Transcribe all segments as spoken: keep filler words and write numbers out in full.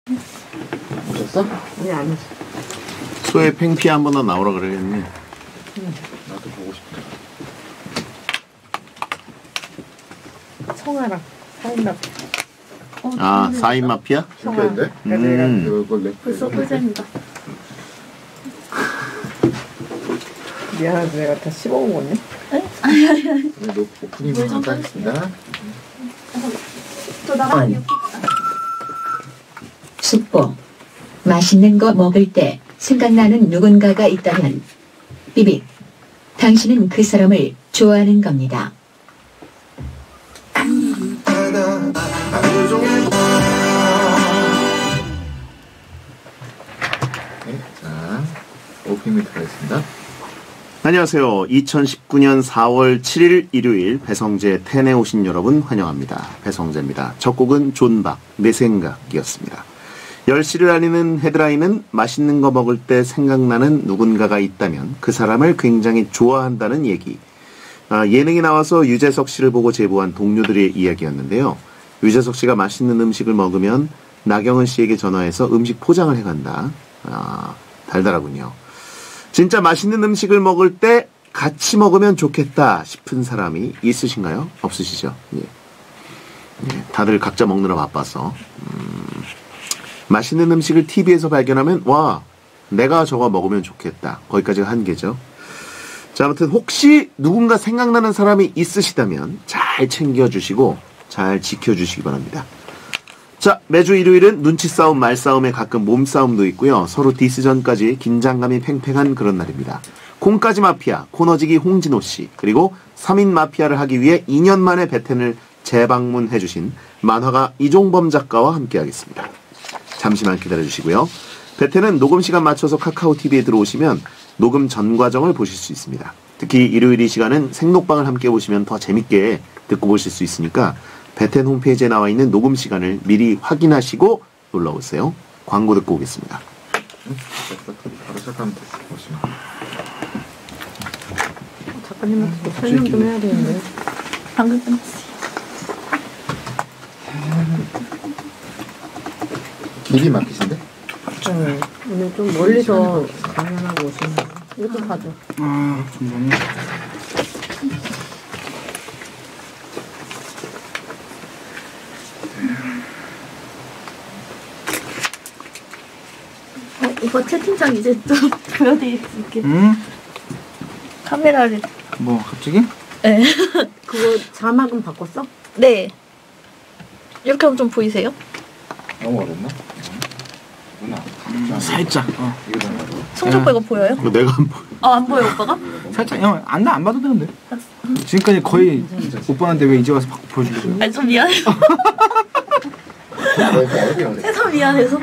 오셨어? 네, 안 오셨어. 소의 팽피 한 번 더 나오라 그러겠니? 응. 나도 보고 싶다. 청아랑 사인마피아. 어, 아, 사인 마피아? 청아인데? 음. 벌써 꿀잼이다. 미안하지, 내가 다 씹어먹었네. 에? 아니 아니 아니. 네, 오프닝 좀 하겠습니다. 저 나랑 옆에. 숙보. 맛있는 거 먹을 때 생각나는 누군가가 있다면 삐빅. 당신은 그 사람을 좋아하는 겁니다. 네, 자, 오프닝 멘트 가겠습니다. 안녕하세요. 이천십구 년 사월 칠일 일요일 배성재 텐에 오신 여러분 환영합니다. 배성재입니다. 첫 곡은 존박, 내 생각이었습니다. 열 시를 알리는 헤드라인은 맛있는 거 먹을 때 생각나는 누군가가 있다면 그 사람을 굉장히 좋아한다는 얘기. 아, 예능에 나와서 유재석 씨를 보고 제보한 동료들의 이야기였는데요. 유재석 씨가 맛있는 음식을 먹으면 나경은 씨에게 전화해서 음식 포장을 해간다. 아, 달달하군요. 진짜 맛있는 음식을 먹을 때 같이 먹으면 좋겠다 싶은 사람이 있으신가요? 없으시죠? 예. 예, 다들 각자 먹느라 바빠서 음, 맛있는 음식을 티비에서 발견하면 와, 내가 저거 먹으면 좋겠다. 거기까지가 한계죠. 자, 아무튼 혹시 누군가 생각나는 사람이 있으시다면 잘 챙겨주시고 잘 지켜주시기 바랍니다. 자, 매주 일요일은 눈치 싸움, 말싸움에 가끔 몸싸움도 있고요. 서로 디스전까지 긴장감이 팽팽한 그런 날입니다. 콩까지 마피아, 코너지기 홍진호 씨, 그리고 삼 인 마피아를 하기 위해 이 년 만에 베텐을 재방문해주신 만화가 이종범 작가와 함께하겠습니다. 잠시만 기다려주시고요. 베텐은 녹음 시간 맞춰서 카카오티비에 들어오시면 녹음 전 과정을 보실 수 있습니다. 특히 일요일 이 시간은 생록방을 함께 보시면 더 재밌게 듣고 보실 수 있으니까 베텐 홈페이지에 나와 있는 녹음 시간을 미리 확인하시고 놀러오세요. 광고 듣고 오겠습니다. 바로 시작하면 됐어. 작가님한테 또 설명 좀 해야 되는데. 방금 끝났어요. 길이 막히신데? 네, 오늘 좀 멀리서 강연하고 오시는 거. 이것도 봐줘. 아, 잠깐만요. 어, 이거 채팅창 이제 또 보여드릴게. 응? 카메라를. 뭐 갑자기? 네. 그거 자막은 바꿨어? 네. 이렇게 하면 좀 보이세요? 너무 어렵나? 음, 살짝. 어. 성적 오빠 이거 보여요? 이거 내가 안 보여. 아, 안 보여 오빠가? 살짝. 형, 안, 안 봐도 되는데. 지금까지 거의 오빠한테 왜 이제 와서 바, 보여주려고요? 아니 좀 미안해서. 해서 미안해서.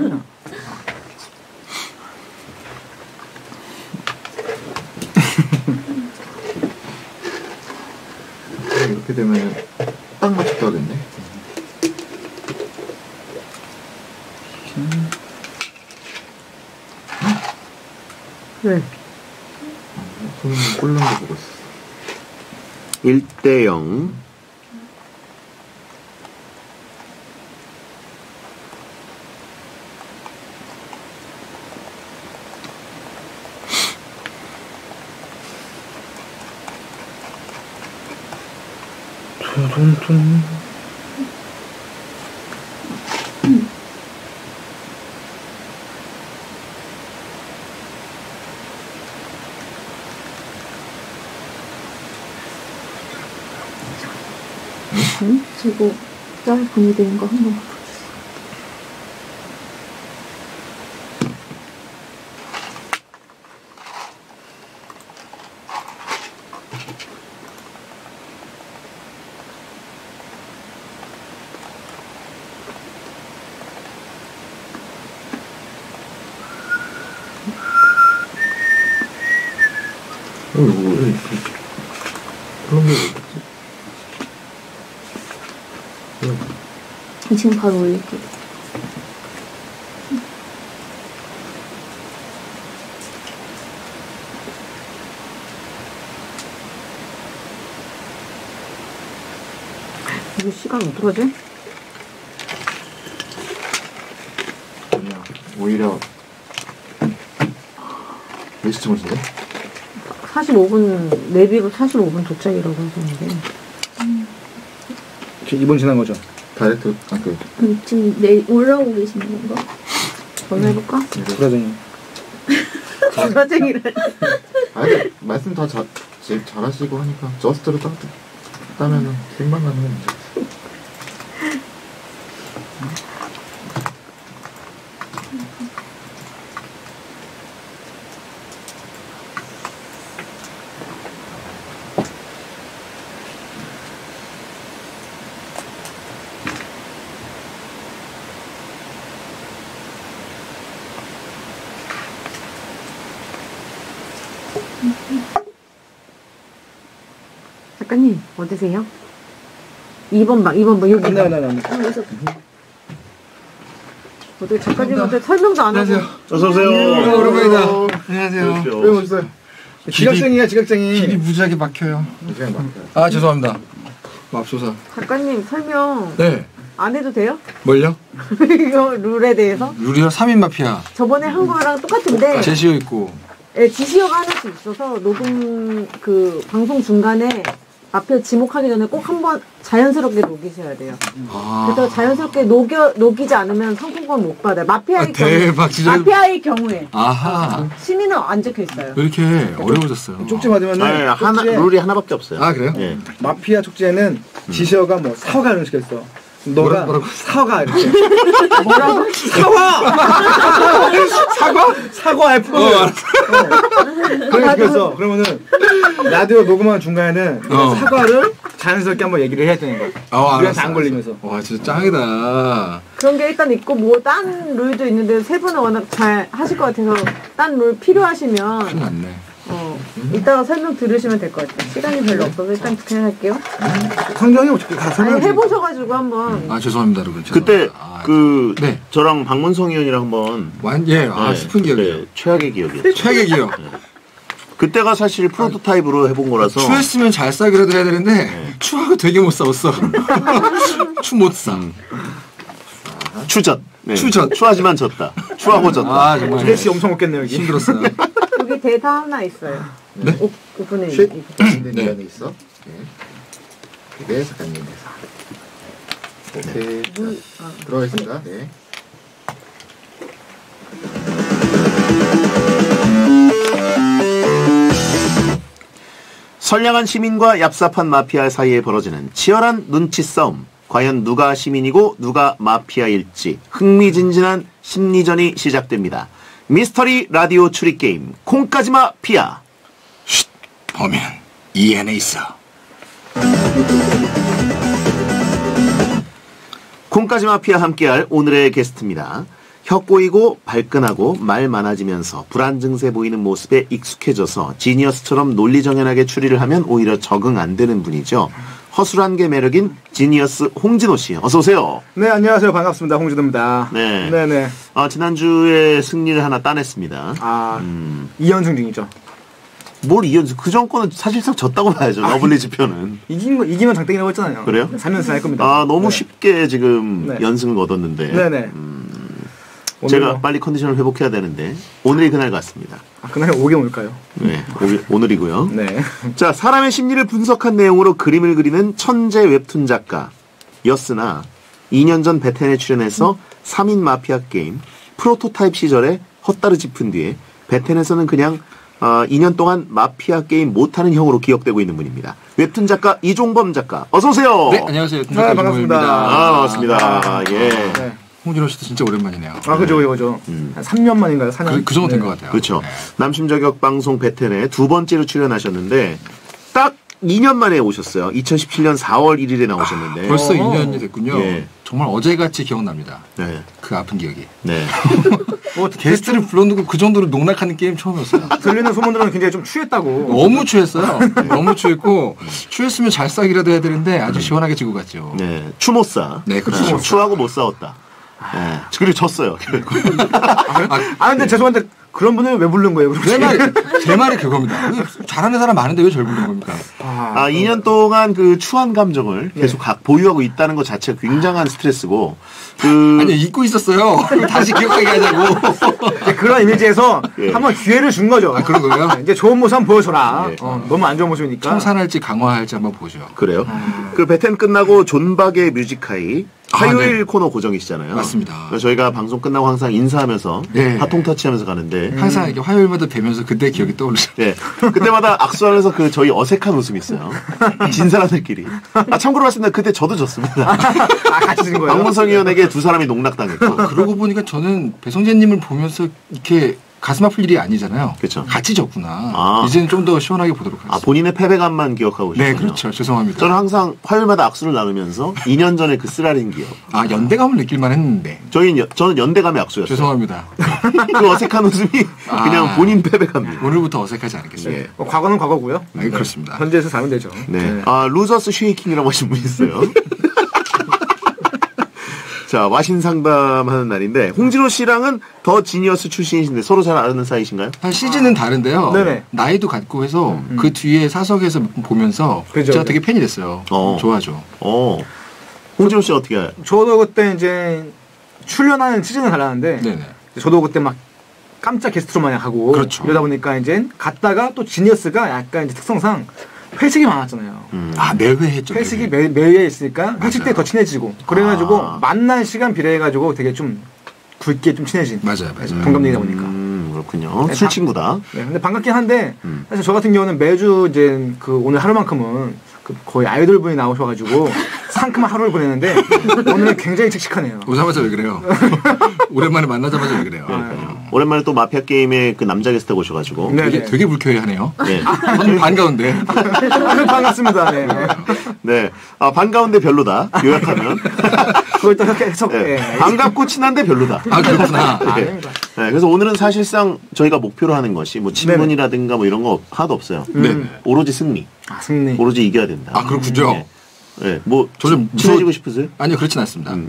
이렇게 되면 딱 맞춰도 하겠네. 왜? 손님 꼴른 거 보고 있어. 일 대 영. 둔둔둔. 응? 저거 짤 보내드린 거 한번 봐주세요. 어, 이거 왜 이렇게 그런 게 어딨지? 지금 바로 올릴게요. 이거 시간 어떡하지? 오히려 몇 시쯤 오신대? 사십오 분 내비로 사십오 분 도착이라고 하셨는데. 지금 이 분 지난 거죠? 다이렉트 아 그. 그럼 지금 내 올라오고 계시는 건가? 전화해볼까? 불화쟁이. 불화쟁이를. 아니 말씀 다 잘 제일 잘하시고 하니까 저스트로 딱 따면은 뒷만 나는 건 문제. 작가님 어디세요? 이 번 방, 이 번 방 여기. 안 돼, 안 돼, 안 돼. 어떻게 작가님한테 설명도 안 하고. 어서오세요. 오랜만이다. 안녕하세요. 왜 오셨어요? 지각쟁이야, 지각쟁이. 길이 무지하게 막혀요. 그냥 막혀요. 아, 죄송합니다. 맙소사. 작가님 설명 네. 안 해도 돼요? 뭘요? 이거 룰에 대해서? 룰이요? 삼 인 마피아. 저번에 한 거랑 똑같은데 제시어 있고. 예, 지시어가 하나씩 있어서 녹음 그 방송 중간에 앞에 지목하기 전에 꼭 한번 자연스럽게 녹이셔야 돼요. 아. 그래서 자연스럽게 녹여, 녹이지 않으면 상품권 못 받아요. 마피아의 아, 경우에. 대박, 진짜. 마피아의 경우에. 아하. 시민은 안 적혀 있어요. 왜 이렇게 어려워졌어요? 쪽지 받으면은 네, 하나 쪽지에 룰이 하나밖에 없어요. 아, 그래요? 예. 마피아 쪽지에는 지시어가 뭐 사과 이런 식으로 있어. 너가 뭐라- 뭐라고? 사과 이렇게. 뭐라고? 사과! 사과? 사과 F. 어, 그런 식으로 있어. 그러면은 라디오 녹음하는 중간에는 어. 사과를 자연스럽게 한번 얘기를 해야 되는 거야. 어, 우리한테 알았어, 안 걸리면서. 알았어. 와, 진짜 짱이다. 그런 게 일단 있고 뭐 딴 룰도 있는데 세 분은 워낙 잘 하실 것 같아서 딴 룰 필요하시면 큰일 났네. 어, 이따가 설명 들으시면 될 것 같아요. 시간이 별로 없어서 일단 그냥 할게요. 성경이 어떻게 다 아니 설명해. 해보셔가지고 한번 아, 죄송합니다, 여러분. 그때 죄송합니다. 아, 그 네. 저랑 박문성 의원이랑 한번 완, 예, 아, 네, 슬픈 기억이에요. 그때 최악의 기억이에요. 최악의 기억. 그때가 사실 프로토타입으로 해본 거라서 추했으면 잘 싸기라도 해야 되는데, 추하고 되게 못 싸웠어. 추 못 싸. 추전. 네. 추전. 추하지만 졌다. 추하고 졌다. 아, 정말. 스트레스 엄청 먹겠네 여기. 힘들었어요. 여기 대사 하나 있어요. 네? 오, 오픈해. 쉿. 네. 네. 있어. 네. 네, 작가님 대사. 오케이. 물, 아. 들어가겠습니다. 네. 선량한 시민과 얍삽한 마피아 사이에 벌어지는 치열한 눈치 싸움. 과연 누가 시민이고 누가 마피아일지 흥미진진한 심리전이 시작됩니다. 미스터리 라디오 추리게임 콩까지 마피아. 쉿, 보면 이 안에 있어. 콩까지 마피아 함께할 오늘의 게스트입니다. 혀 꼬이고 발끈하고 말 많아지면서 불안 증세 보이는 모습에 익숙해져서 지니어스처럼 논리정연하게 추리를 하면 오히려 적응 안 되는 분이죠. 허술한 게 매력인 지니어스 홍진호 씨, 어서 오세요. 네, 안녕하세요. 반갑습니다. 홍진호입니다. 네. 네네. 아, 지난주에 승리를 하나 따냈습니다. 아, 음, 이 연승 중이죠. 뭘 이연승? 그 전거는 사실상 졌다고 봐야죠. 러블리즈 편은. 이긴 거, 이기면 장땡이라고 했잖아요. 그래요? 삼 연승 할 겁니다. 아, 너무 네. 쉽게 지금 네. 연승을 거뒀는데. 네네. 오늘 제가 뭐- 빨리 컨디션을 회복해야 되는데 오늘이 그날 같습니다. 아, 그날 오게 올까요? 네, 오늘, 오늘이고요. 네. 자, 사람의 심리를 분석한 내용으로 그림을 그리는 천재 웹툰 작가였으나 이 년 전 베텐에 출연해서 삼 인 마피아 게임 프로토타입 시절에 헛다리 짚은 뒤에 베텐에서는 그냥 어, 이 년 동안 마피아 게임 못하는 형으로 기억되고 있는 분입니다. 웹툰 작가 이종범 작가, 어서 오세요. 네, 안녕하세요. 네, 반갑습니다. 아, 반갑습니다. 아, 예. 네. 홍진호 씨도 진짜 오랜만이네요. 아, 그죠, 그죠. 음. 한 삼 년 만인가요? 사 년? 그, 그 정도 된 것 네. 같아요. 그렇죠. 네. 남심저격 방송 베텐에 두 번째로 출연하셨는데 딱 이 년 만에 오셨어요. 이천십칠 년 사월 일일에 나오셨는데. 벌써 어. 이 년이 됐군요. 예. 정말 어제같이 기억납니다. 네. 그 아픈 기억이. 네. 뭐, 게스트를 불러놓고 그 정도로 농락하는 게임 처음이었어요. 들리는 소문들은 굉장히 좀 취했다고. 너무 취했어요. 너무 취했고 취했으면 잘 싸기라도 해야 되는데 아주 시원하게 지고 갔죠. 네. 추모싸. 네, 그 추모싸. 추하고 못 싸웠다. 네. 그리고 졌어요. 아, 근데 죄송한데, 그런 분을 왜 부른 거예요? 제 말이, 제 말이 그겁니다. 잘하는 사람 많은데 왜 저를 부른 겁니까? 아, 이 년 동안 그 추한 감정을 계속 각 보유하고 있다는 것 자체가 굉장한 스트레스고, 그. 아니, 잊고 있었어요. 다시 기억하게 하자고. 그런 이미지에서 예. 한번 기회를 준 거죠. 아, 그런 거예요? 이제 좋은 모습 한번 보여줘라. 예. 어, 너무 안 좋은 모습이니까. 청산할지 강화할지 한번 보죠. 그래요? 아. 그 배텐 끝나고 존박의 뮤직하이 화요일 아, 네. 코너 고정이시잖아요. 맞습니다. 그래서 저희가 방송 끝나고 항상 인사하면서 네. 화통 터치하면서 가는데 항상 이렇게 화요일마다 뵈면서 그때 기억이 떠오르죠. 네. 그때마다 악수하면서 그 저희 어색한 웃음이 있어요. 진 사람들끼리. 아, 참고로 말씀드리면 그때 저도 졌습니다. 아, 같이 진 거예요? 박문성 의원에게 두 사람이 농락당했고. 그러고 보니까 저는 배성재님을 보면서 이렇게 가슴 아플 일이 아니잖아요. 그쵸. 같이 졌구나. 아. 이제는 좀 더 시원하게 보도록 하겠습니다. 아, 본인의 패배감만 기억하고 네, 싶군요. 그렇죠. 죄송합니다. 저는 항상 화요일마다 악수를 나누면서 이 년 전에 그 쓰라린 기억. 아, 연대감을 느낄만 했는데. 저희 저는 연대감의 악수였어요. 죄송합니다. 그 어색한 웃음이 아. 그냥 본인 패배감이에요. 오늘부터 어색하지 않겠습니다. 예. 어, 과거는 과거고요. 네, 그렇습니다. 현재에서 살면 되죠. 네. 아, 루저스 쉐이킹이라고 하신 분이 있어요. 자, 와신 상담하는 날인데, 홍진호 씨랑은 더 지니어스 출신이신데 서로 잘 아는 사이신가요? 사실 시즌은 다른데요. 네네. 나이도 같고 해서 그 뒤에 사석에서 보면서 그죠, 제가 그죠. 되게 팬이 됐어요. 어. 좋아하죠. 어. 홍진호 씨 어떻게 알아요? 저도 그때 이제 출연하는 시즌은 달랐는데 네네. 저도 그때 막 깜짝 게스트로 많이 가고 그렇죠. 이러다 보니까 이제 갔다가 또 지니어스가 약간 이제 특성상 회식이 많았잖아요. 음. 아, 매회 했죠. 회식이 매회. 매, 매일에 있으니까 회식 때 맞아요. 더 친해지고 그래가지고 아. 만난 시간 비례해가지고 되게 좀 굵게 좀 친해진 맞아요, 맞아요. 동갑내기다 보니까. 음, 그렇군요. 네, 술 바- 친구다. 네, 근데 반갑긴 한데 음. 사실 저 같은 경우는 매주 이제 그 오늘 하루만큼은 그 거의 아이돌 분이 나오셔가지고 상큼한 하루를 보내는데 오늘은 굉장히 칙칙하네요. 오자마자 왜 그래요? 오랜만에 만나자마자 왜 그래요? 오랜만에 또 마피아 게임에 그 남자 게스트 오셔가지고. 네. 되게, 되게 불쾌해하네요. 네. 저는 반가운데. 아주 반갑습니다. 네. 네. 아, 반가운데 별로다. 요약하면. 그걸 또 이렇게 해석. 네. 네. 반갑고 친한데 별로다. 아, 그렇구나. 네. 아닙니다. 네, 그래서 오늘은 사실상 저희가 목표로 하는 것이 뭐 친분이라든가 뭐 이런 거 하나도 없어요. 네. 오로지 승리. 아, 승리. 오로지 이겨야 된다. 아, 그렇군요. 네. 네. 뭐 저는 친- 친해지고 무서워- 싶으세요? 아니요, 그렇진 않습니다. 음.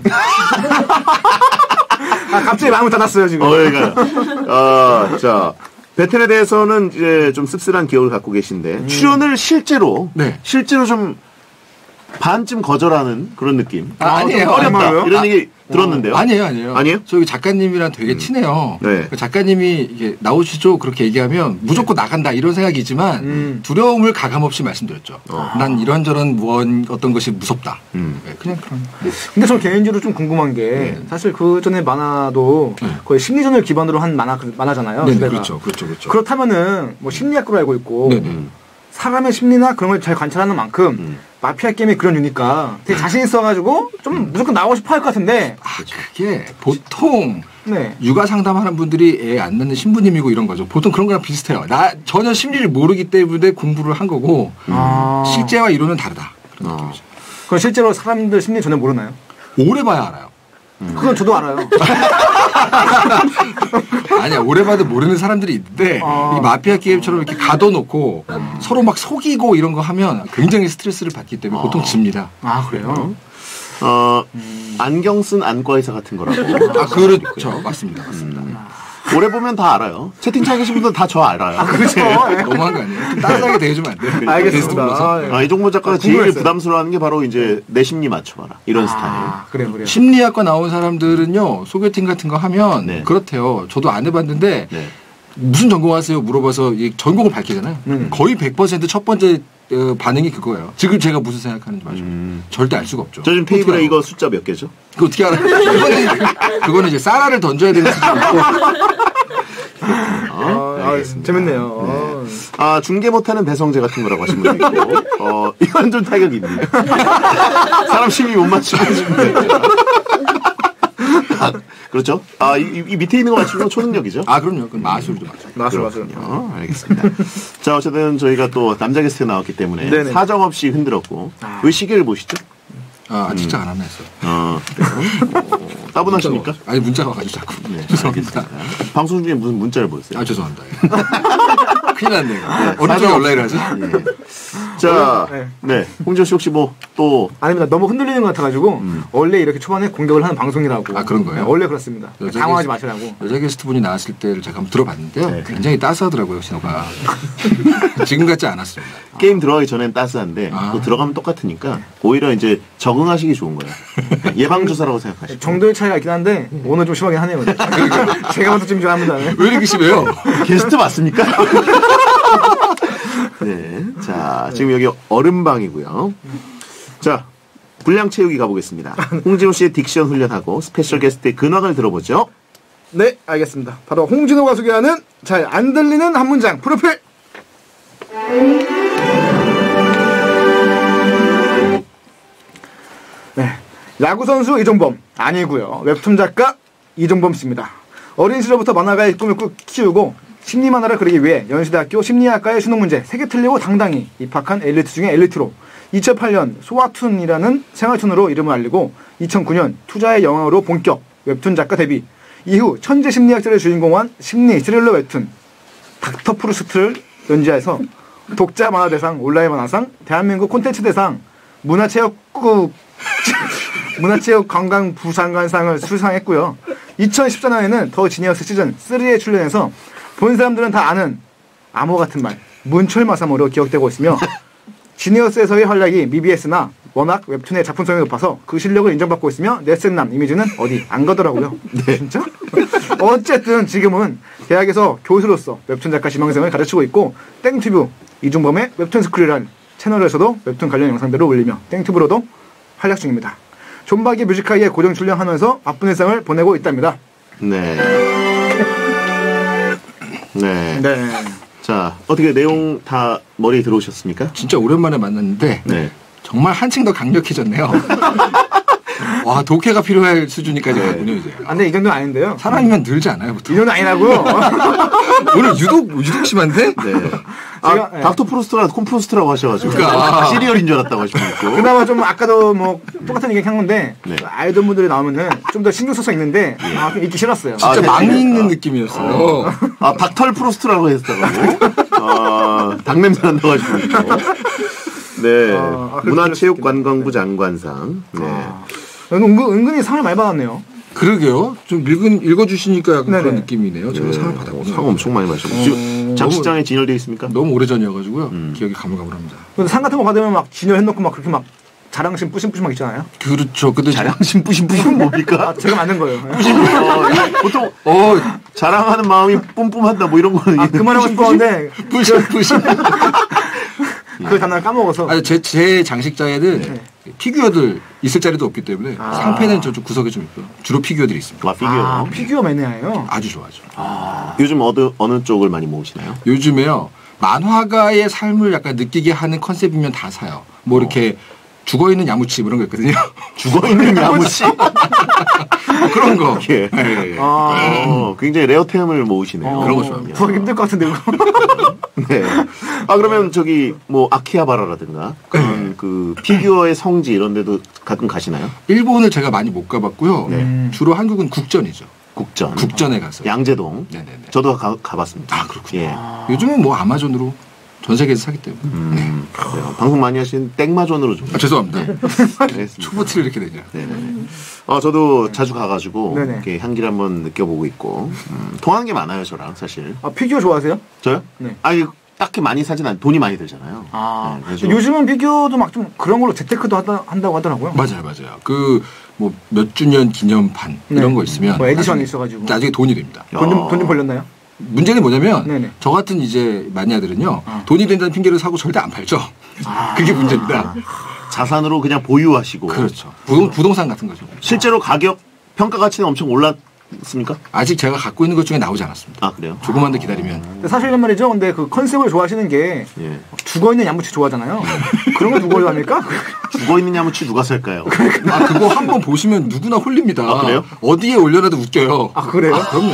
아, 갑자기 마음을 닫았어요, 지금. 어, 그러니까. 어, 자. 베텐에 대해서는 이제 좀 씁쓸한 기억을 갖고 계신데 출연을 실제로 네. 실제로 좀 반쯤 거절하는 그런 느낌. 아, 아니에요. 어렵다. 정말요? 이런 얘기 들었는데요. 아니에요, 아니에요. 아니에요? 저기 작가님이랑 되게 친해요. 네. 그 작가님이 이게 나오시죠 그렇게 얘기하면 무조건 나간다 이런 생각이지만 음. 두려움을 가감없이 말씀드렸죠. 난 이런저런 무언 어떤 것이 무섭다. 음. 네, 그냥 그런. 근데 저 개인적으로 좀 궁금한 게 사실 그 전에 만화도 거의 심리전을 기반으로 한 만화 만화잖아요. 네, 주제가. 그렇죠, 그렇죠, 그렇죠. 그렇다면은 뭐 심리학으로 알고 있고 네네. 음. 사람의 심리나 그런 걸 잘 관찰하는 만큼 음. 마피아 게임이 그런 유니까 되게 자신 있어가지고 좀 무조건 나오고 싶어 할 것 같은데. 아, 그게 보통 네. 육아 상담하는 분들이 애 안 낳는 신부님이고 이런 거죠. 보통 그런 거랑 비슷해요. 나 전혀 심리를 모르기 때문에 공부를 한 거고 아. 실제와 이론은 다르다. 그런 어. 느낌이죠. 그럼 실제로 사람들 심리 전혀 모르나요? 오래 봐야 알아요. 그건 저도 알아요. 아니야, 오래 봐도 모르는 사람들이 있는데 아. 이 마피아 게임처럼 이렇게 가둬놓고 서로 막 속이고 이런 거 하면 굉장히 스트레스를 받기 때문에 보통 집니다. 아 그래요? 어, 안경 쓴 안과의사 같은 거라고. 아, 그렇죠. 맞습니다. 맞습니다. 오래 보면 다 알아요. 채팅창에 계신 분들 다 저 알아요. 그렇죠. 너무한 거 아니에요? 좀 따뜻하게 대해주면 안 돼요? 게스트 알겠습니다. 불러서. 아, 예. 아, 이종모 작가가 아, 제일 궁금했어요. 부담스러워하는 게 바로 이제 내 심리 맞춰봐라. 이런 아, 그래요, 그래요. 심리학과 나온 사람들은요, 소개팅 같은 거 하면 네. 그렇대요. 저도 안 해봤는데 스타일. 네. 무슨 전공하세요? 물어봐서 이 전공을 밝히잖아요. 음. 거의 백 퍼센트 첫 번째 어, 반응이 그거예요. 지금 제가 무슨 생각하는지 마죠. 음. 절대 알 수가 없죠. 저 지금 테이블에 어떻게 이거 숫자 몇 개죠? 그거 어떻게 알아요? 그거는, 그거는 이제 쌀알을 던져야 되는 수준이고. 아, 아, 알겠습니다. 재밌네요. 아, 중계 못하는 배성재 같은 거라고 하신 분도 있고, 어, 이건 좀 타격이 있네요. 사람 심리 못 맞추고 하시는 분도 아, 그렇죠. 아, 이, 이 밑에 있는 거 맞추면 초능력이죠? 아, 그럼요. 그 마술도 마술. 마술, 마술. 어, 알겠습니다. 자, 어쨌든 저희가 또 남자 게스트 나왔기 때문에 네네. 사정없이 흔들었고, 아. 왜 시계를 보시죠? 아, 진짜 안 하나 했어요. 어, 그래요? 어, 따분하십니까? 아니, 문자가 와가지고 자꾸. 네, 죄송합니다. 알겠습니다. 방송 중에 무슨 문자를 보였어요? 아, 죄송합니다. 큰일 났네요. 어느 쪽에 사정- 온라인을 하지? 네. 자, 네. 네. 홍지호 씨 혹시 뭐 또 아닙니다. 너무 흔들리는 것 같아가지고 음. 원래 이렇게 초반에 공격을 하는 방송이라고. 아, 그런 거예요? 네, 원래 그렇습니다. 여자 당황하지 게스트- 마시라고. 여자 게스트분이 나왔을 때를 제가 한번 들어봤는데요. 네. 굉장히 따스하더라고요, 신호가. 지금 같지 않았습니다. 게임 들어가기 전엔 따스한데 아. 또 들어가면 똑같으니까 오히려 이제 적응하시기 좋은 거예요. 예방 주사라고 생각하시고. 정도의 차이가 있긴 한데 오늘 좀 심하긴 하네요. 제가 먼저 좀 좋아합니다. 네. 왜 이렇게 심해요? 게스트 맞습니까? 네. 자, 지금 여기 얼음방이고요. 자, 분량 채우기 가보겠습니다. 홍진호 씨의 딕션 훈련하고 스페셜 게스트의 근황을 들어보죠. 네, 알겠습니다. 바로 홍진호가 소개하는 잘 안 들리는 한 문장 프로필. 네, 야구 선수 이종범 아니고요. 웹툰 작가 이종범 씨입니다. 어린 시절부터 만화가의 꿈을 꾸 키우고 심리 만화를 그리기 위해 연세대학교 심리학과의 수능 문제 세 개 틀리고 당당히 입학한 엘리트 중에 엘리트로 이천팔 년 소아툰이라는 생활툰으로 이름을 알리고 이천구 년 투자의 영화로 본격 웹툰 작가 데뷔. 이후 천재 심리학자를 주인공한 심리 스릴러 웹툰 닥터 프루스트를 연재해서 독자 만화대상, 온라인 만화상, 대한민국 콘텐츠 대상, 문화체육국 문화체육 관광 부상관상을 수상했고요. 이천십사 년에는 더 지니어스 시즌 삼에 출연해서 본 사람들은 다 아는 암호 같은 말 문철마삼으로 기억되고 있으며 지니어스에서의 활약이 미비에스나 워낙 웹툰의 작품성이 높아서 그 실력을 인정받고 있으며 넷센남 이미지는 어디 안 가더라고요. 네. 진짜? 어쨌든 지금은 대학에서 교수로서 웹툰 작가 지망생을 가르치고 있고 땡튜브 이종범의 웹툰 스쿨이라는 채널에서도 웹툰 관련 영상들을 올리며 땡튜브로도 활약 중입니다. 존박이 뮤지카이에 고정 출연하면서 바쁜 일상을 보내고 있답니다. 네. 네. 네. 자, 어떻게 내용 다 머리에 들어오셨습니까? 진짜 오랜만에 만났는데 네. 정말 한층 더 강력해졌네요. 와, 독해가 필요할 수준이까지 왔군요, 이제. 아, 근데 이 정도는 아닌데요. 사람이면 늘지 않아요, 보통. 이 정도는 아니라고요. 오늘 유독, 유독 심한데? 네. 아, 제가, 네. 닥터 프로스트라 콤프로스트라고 하셔가지고 그러니까. 시리얼인 줄 알았다고 하시고. 그나마 좀 아까도 뭐 똑같은 얘기 한 건데 네. 아이돌 분들이 나오면은 좀 더 신경 써서 읽는데 아, 좀 읽기 싫었어요. 진짜 아, 네. 망이 있는 느낌이었어요. 아, 닥털 프로스트라고 했다고. 아, 닭냄새 난다고 하시고. 네. 아, 아, 문화체육관광부 장관상. 네. 아, 은근, 은근히 상을 많이 받았네요. 그러게요. 좀 읽은, 읽어주시니까 약간 네네. 그런 느낌이네요. 제가 네. 상을 받았군요. 상 엄청 많이 마셨고. 지금 장식장에 진열되어 있습니까? 너무 오래전이어가지고요. 음. 기억이 가물가물합니다. 근데 상 같은 거 받으면 막 진열해놓고 막 그렇게 막 자랑심 뿌심뿌심 막 있잖아요. 그렇죠. 근데 자랑심 뿌심뿌심 뭡니까? 아, 제가 만든 거예요. 어, 이거 보통 어 자랑하는 마음이 뿜뿜한다 뭐 이런 거는 아, 그만하고 싶었는데 뿌시, 뿌시. 그 단어를 까먹어서. 아니, 제, 제 장식장에는 네. 피규어들 있을 자리도 없기 때문에 아. 상패는 저쪽 구석에 좀 있고요. 주로 피규어들이 있습니다. 와 피규어. 아, 피규어 매니아예요. 아주 좋아하죠. 요즘 어느 어느 쪽을 많이 모으시나요? 요즘에요. 만화가의 삶을 약간 느끼게 하는 컨셉이면 다 사요. 뭐 이렇게 죽어있는 야무치 뭐 이런 거 있거든요. 죽어있는 야무치. 뭐 그런 거. 예. 예, 예, 예. 아, 어, 굉장히 레어템을 모으시네요. 그런 거 좋아합니다. 구하기 힘들 것 같은데, 그거. 네. 아 그러면 저기 뭐 아키하바라라든가 그런 그 피규어의 성지 이런 데도 가끔 가시나요? 일본을 제가 많이 못 가봤고요. 네. 주로 한국은 국전이죠. 국전. 국전에 가서. 양재동. 네네네. 저도 가, 가봤습니다. 아, 그렇군요. 예. 요즘은 뭐 아마존으로 전 세계에서 사기 때문에. 음, 그래요. 방송 많이 하시는 땡마존으로 좀. 아, 죄송합니다. 알겠습니다. 초보티를 이렇게 되냐. 네네. 아 저도 자주 가가지고 네네. 이렇게 향기를 한번 느껴보고 있고 음, 통하는 게 많아요 저랑 사실. 아, 피규어 좋아하세요? 저요? 네. 아니 딱히 많이 사진 않. 돈이 많이 들잖아요. 아, 네, 그래서 요즘은 피규어도 막 좀 그런 걸로 재테크도 하다, 한다고 하더라고요. 맞아요, 맞아요. 그 뭐 몇 주년 기념판 네. 이런 거 있으면 뭐 에디션이 나중에- 있어가지고. 나중에 돈이 됩니다. 돈 좀, 돈 좀 벌렸나요? 문제는 뭐냐면 네네. 저 같은 이제 마니아들은요 아. 돈이 된다는 핑계를 사고 절대 안 팔죠. 그게 문제입니다. 자산으로 그냥 보유하시고. 그렇죠. 부동, 부동산 같은 거죠. 실제로 가격 평가 가치는 엄청 올랐습니까? 아직 제가 갖고 있는 것 중에 나오지 않았습니다. 아 그래요? 조금만 더 기다리면. 근데 사실은 말이죠. 근데 그 컨셉을 좋아하시는 게 예. 죽어있는 야무치 좋아하잖아요. 그런 거 누구 합니까? 죽어 있는 야무치 누가 살까요? 아 그거 한번 보시면 누구나 홀립니다. 아, 그래요? 어디에 올려놔도 웃겨요. 아, 그래요? 그럼요.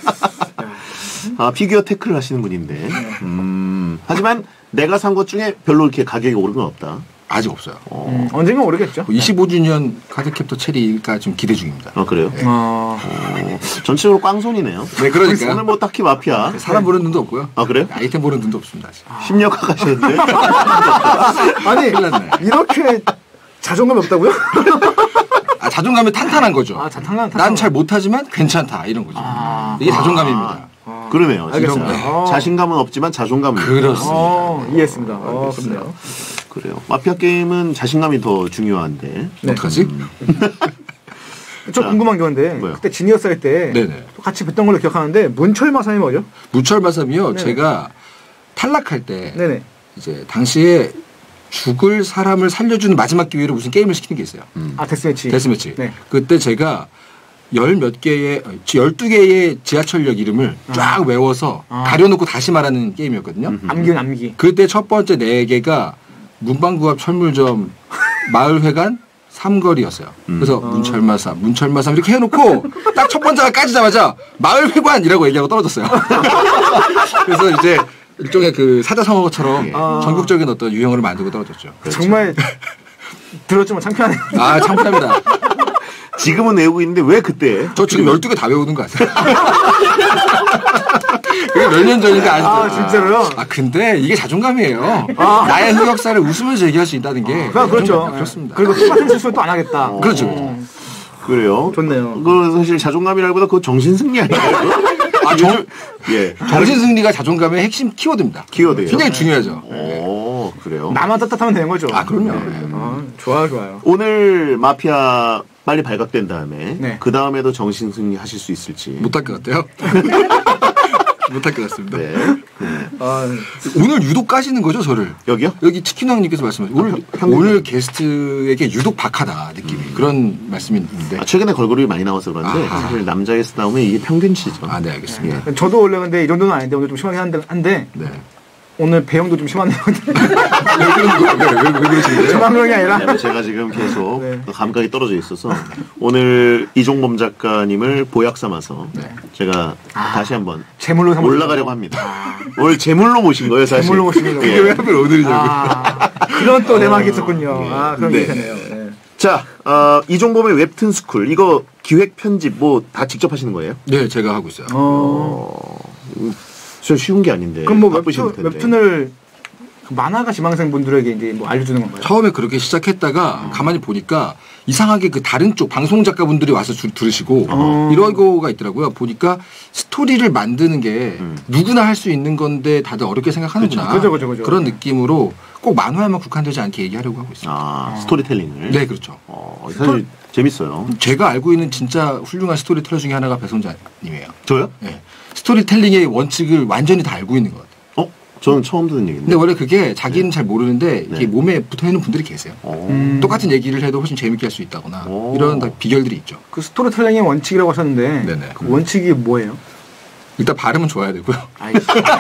아 피규어 테크를 하시는 분인데. 음. 하지만 내가 산 것 중에 별로 이렇게 가격이 오른 건 없다. 아직 없어요. 음, 언젠가 모르겠죠. 이십오 주년 카드캡터 체리가 좀 기대 중입니다. 아 그래요? 네. 어... 어, 전체적으로 꽝손이네요. 네, 그러니까 오늘 뭐 딱히 마피아 사람 보는 눈도 없고요. 아 그래요? 아이템 보는 눈도 없습니다. 아직. 심력화 가셨는데. 아니 큰일 났네. 이렇게 자존감이 없다고요? 아, 자존감이 탄탄한 거죠. 아, 자, 탄탄, 탄탄. 난 잘 못하지만 괜찮다 이런 거죠. 아. 이게 자존감입니다. 아, 그러네요. 진짜. 알겠습니다. 어. 자신감은 없지만 자존감은 있다. 그렇습니다. 어, 이해했습니다. 어, 알겠습니다. 그렇네요. 그래요. 마피아 게임은 자신감이 더 중요한데. 네. 어떡하지? 저 자, 궁금한 게 있는데 뭐요? 그때 지니어스 할 때 네네. 같이 뵀던 걸로 기억하는데 문철마삼이 뭐죠? 무철마삼이요. 네네. 제가 탈락할 때 네네. 이제 당시에 죽을 사람을 살려주는 마지막 기회로 무슨 게임을 시키는 게 있어요. 아 데스매치. 데스매치. 네. 그때 제가 열 몇 개의, 열두 개의 지하철역 이름을 쫙 외워서 아. 가려놓고 다시 말하는 게임이었거든요. 암기는 암기. 그때 첫 번째 네 개가 문방구 앞 철물점, 마을회관, 삼거리였어요. 그래서 문철마삼, 문철마삼 이렇게 해놓고 딱 첫 번째가 까지자마자 마을회관이라고 얘기하고 떨어졌어요. 그래서 이제 일종의 그 사자성어처럼 아. 전국적인 어떤 유형을 만들고 떨어졌죠. 정말 들었지만 창피하네요. 아, 창피합니다. 지금은 외우고 있는데 왜 그때? 저 지금 열두 개 다 외우는 거 아세요? 그게 몇 년 전인가 아직도. 아, 진짜로요? 아, 근데 이게 자존감이에요. 나의 흑역사를 웃으면서 얘기할 수 있다는 게. 아, 그렇죠. 자존감, 그렇습니다. 그리고 똑같은 실수를 또 안 하겠다. 그렇죠. 어. 그래요. 좋네요. 그 사실 자존감이라기보다 그 정신승리 아닌가요? 아, 정, 예. 정신승리가 자존감의 핵심 키워드입니다. 키워드예요. 굉장히 중요하죠. 오, 그래요. 나만 떳떳하면 되는 거죠. 아, 그럼요. 네. 아, 좋아요, 좋아요. 오늘 마피아 빨리 발각된 다음에 네. 그 다음에도 정신승리 하실 수 있을지. 못할 것 같아요. 못할 것 같습니다. 네. 아, 오늘 유독 까시는 거죠, 저를? 여기요? 여기 치킨왕님께서 말씀하신 오늘, 평균. 오늘 게스트에게 유독 박하다 느낌이 그런 말씀이 있는데. 아, 최근에 걸그룹이 많이 나와서 그런데 아하. 사실 남자 게스트 나오면 이게 평균치죠. 아, 네, 알겠습니다. 예. 저도 원래 근데 이 정도는 아닌데 오늘 좀 심하게 한데, 한데 네. 오늘 배영도 좀 심하네요. 왜 그런 거, 왜, 왜, 왜 그러시는 거예요? 저만 그런 게 아니라. 왜냐면 제가 지금 계속 네. 감각이 떨어져 있어서 오늘 이종범 작가님을 보약 삼아서 네. 제가 다시 한번 재물로 삼을 올라가려고 합니다. 오늘 제물로 모신 거예요, 사실. 재물로 모시는 거예요. 이게 왜 하필 오늘이냐고. 아, 그런 또 내막이 있었군요. 아, 그런 게 네. 있었네요. 네. 자, 어, 이종범의 웹툰 스쿨 이거 기획 편집 뭐 다 직접 하시는 거예요? 네, 제가 하고 있어요. 어, 어, 저 쉬운 게 아닌데. 그럼 뭐 바쁘실 웹툰, 텐데. 웹툰을 그 만화가 지망생 분들에게 이제 뭐 알려주는 건가요? 처음에 그렇게 시작했다가 가만히 보니까 이상하게 그 다른 쪽 방송 작가분들이 와서 줄- 들으시고 어. 이런 거가 있더라고요. 보니까 스토리를 만드는 게 음. 누구나 할 수 있는 건데 다들 어렵게 생각하는구나. 그죠, 그죠, 그죠. 런 느낌으로 꼭 만화에만 국한되지 않게 얘기하려고 하고 있어요. 아, 스토리텔링을. 네, 그렇죠. 어, 사실 재밌어요. 제가 알고 있는 진짜 훌륭한 스토리텔러 중에 하나가 배성자님이에요. 저요? 네. 스토리텔링의 원칙을 완전히 다 알고 있는 것 같아요. 어? 저는 처음 듣는 얘기인데. 근데 원래 그게 자기는 잘 모르는데 이게 네. 몸에 붙어 있는 분들이 계세요. 어. 음. 똑같은 얘기를 해도 훨씬 재밌게 할 수 있다거나 오. 이런 다 비결들이 있죠. 그 스토리텔링의 원칙이라고 하셨는데 네네. 그 원칙이 뭐예요? 일단 발음은 좋아야 되고요. 아이,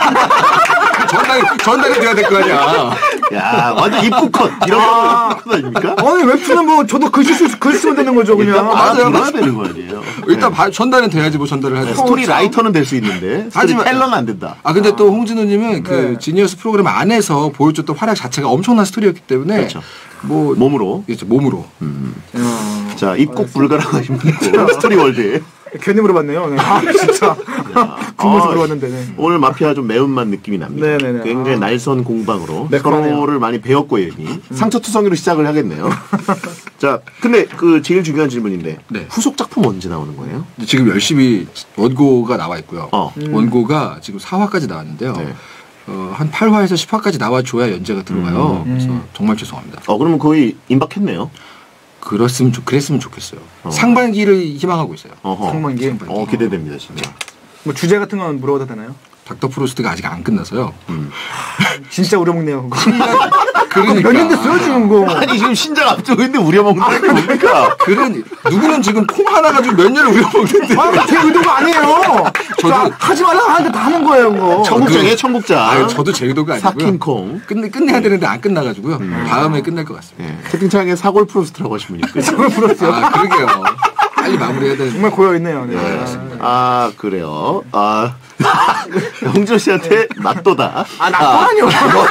전달 전달이 돼야 될 거 아니야. 야, 완전 입구컷. 이런 거 입구컷 아닙니까? 아니 웹툰은 뭐 저도 글씨 쓰, 글씨 쓰면 되는 거죠 일단 그냥. 맞아요, 알아들어야 맞아요. 되는 거 아니에요. 일단 네. 바- 전달은 돼야지 뭐 전달을 하죠. 네, 스토리 라이터는 될 수 있는데 하지만- 스토리텔러는 안 된다. 아 근데 또 홍진호님은 그 네. 지니어스 프로그램 안에서 보여줬던 활약 자체가 엄청난 스토리였기 때문에 그렇죠. 뭐 몸으로. 그렇죠, 몸으로. 음. 어, 자, 입국 불가능하신 분들 스토리 월드에 괜히 물어봤네요. 네. 아 진짜 궁금해서 아, 물어봤는데. 네. 오늘 마피아 좀 매운맛 느낌이 납니다. 네네네. 굉장히 아. 날선 공방으로 매콤하네요. 서로를 많이 배웠고 얘기 상처투성이로 시작을 하겠네요. 자, 근데 그 제일 중요한 질문인데 네. 후속 작품 언제 나오는 거예요? 지금 열심히 원고가 나와 있고요. 어. 음. 원고가 지금 사 화까지 나왔는데요. 네. 어, 한 팔 화에서 십 화까지 나와줘야 연재가 들어가요. 음. 그래서 음. 정말 죄송합니다. 어, 그러면 거의 임박했네요. 그랬으면 좋, 그랬으면 좋겠어요. 어. 상반기를 희망하고 있어요. 어허. 상반기. 어, 기대됩니다, 진짜. 뭐 주제 같은 건 물어봐도 되나요? 닥터 프로스트가 아직 안 끝나서요. 음. 진짜 우려먹네요. 그거. 그러니까 몇 년 됐어요 지금 그거. 아니, 지금 신작 앞두고 있는데 우려먹는 게 뭡니까? 그런 누구는 지금 콩 하나 가지고 몇 년을 우려먹는데 아, 제 의도가 아니에요. 저도- 자, 하지 말라고 하는데 다 하는 거예요 그거. 청국장이에요, 청국장. 아유, 저도 제 의도가 아니고요. 사킨콩. 끝내 끝내야 되는데 안 끝나가지고요. 다음에 끝날 것 같습니다. 예. 채팅창에 사골 프로스트라고 하신 분이 있고요. 정말 부럽죠. 아 그러게요. 빨리 마무리해야 되는데. 정말 고여 있네요. 네. 아, 그래요. 아, 홍조 씨한테 낫도다. 아, 나빠라뇨.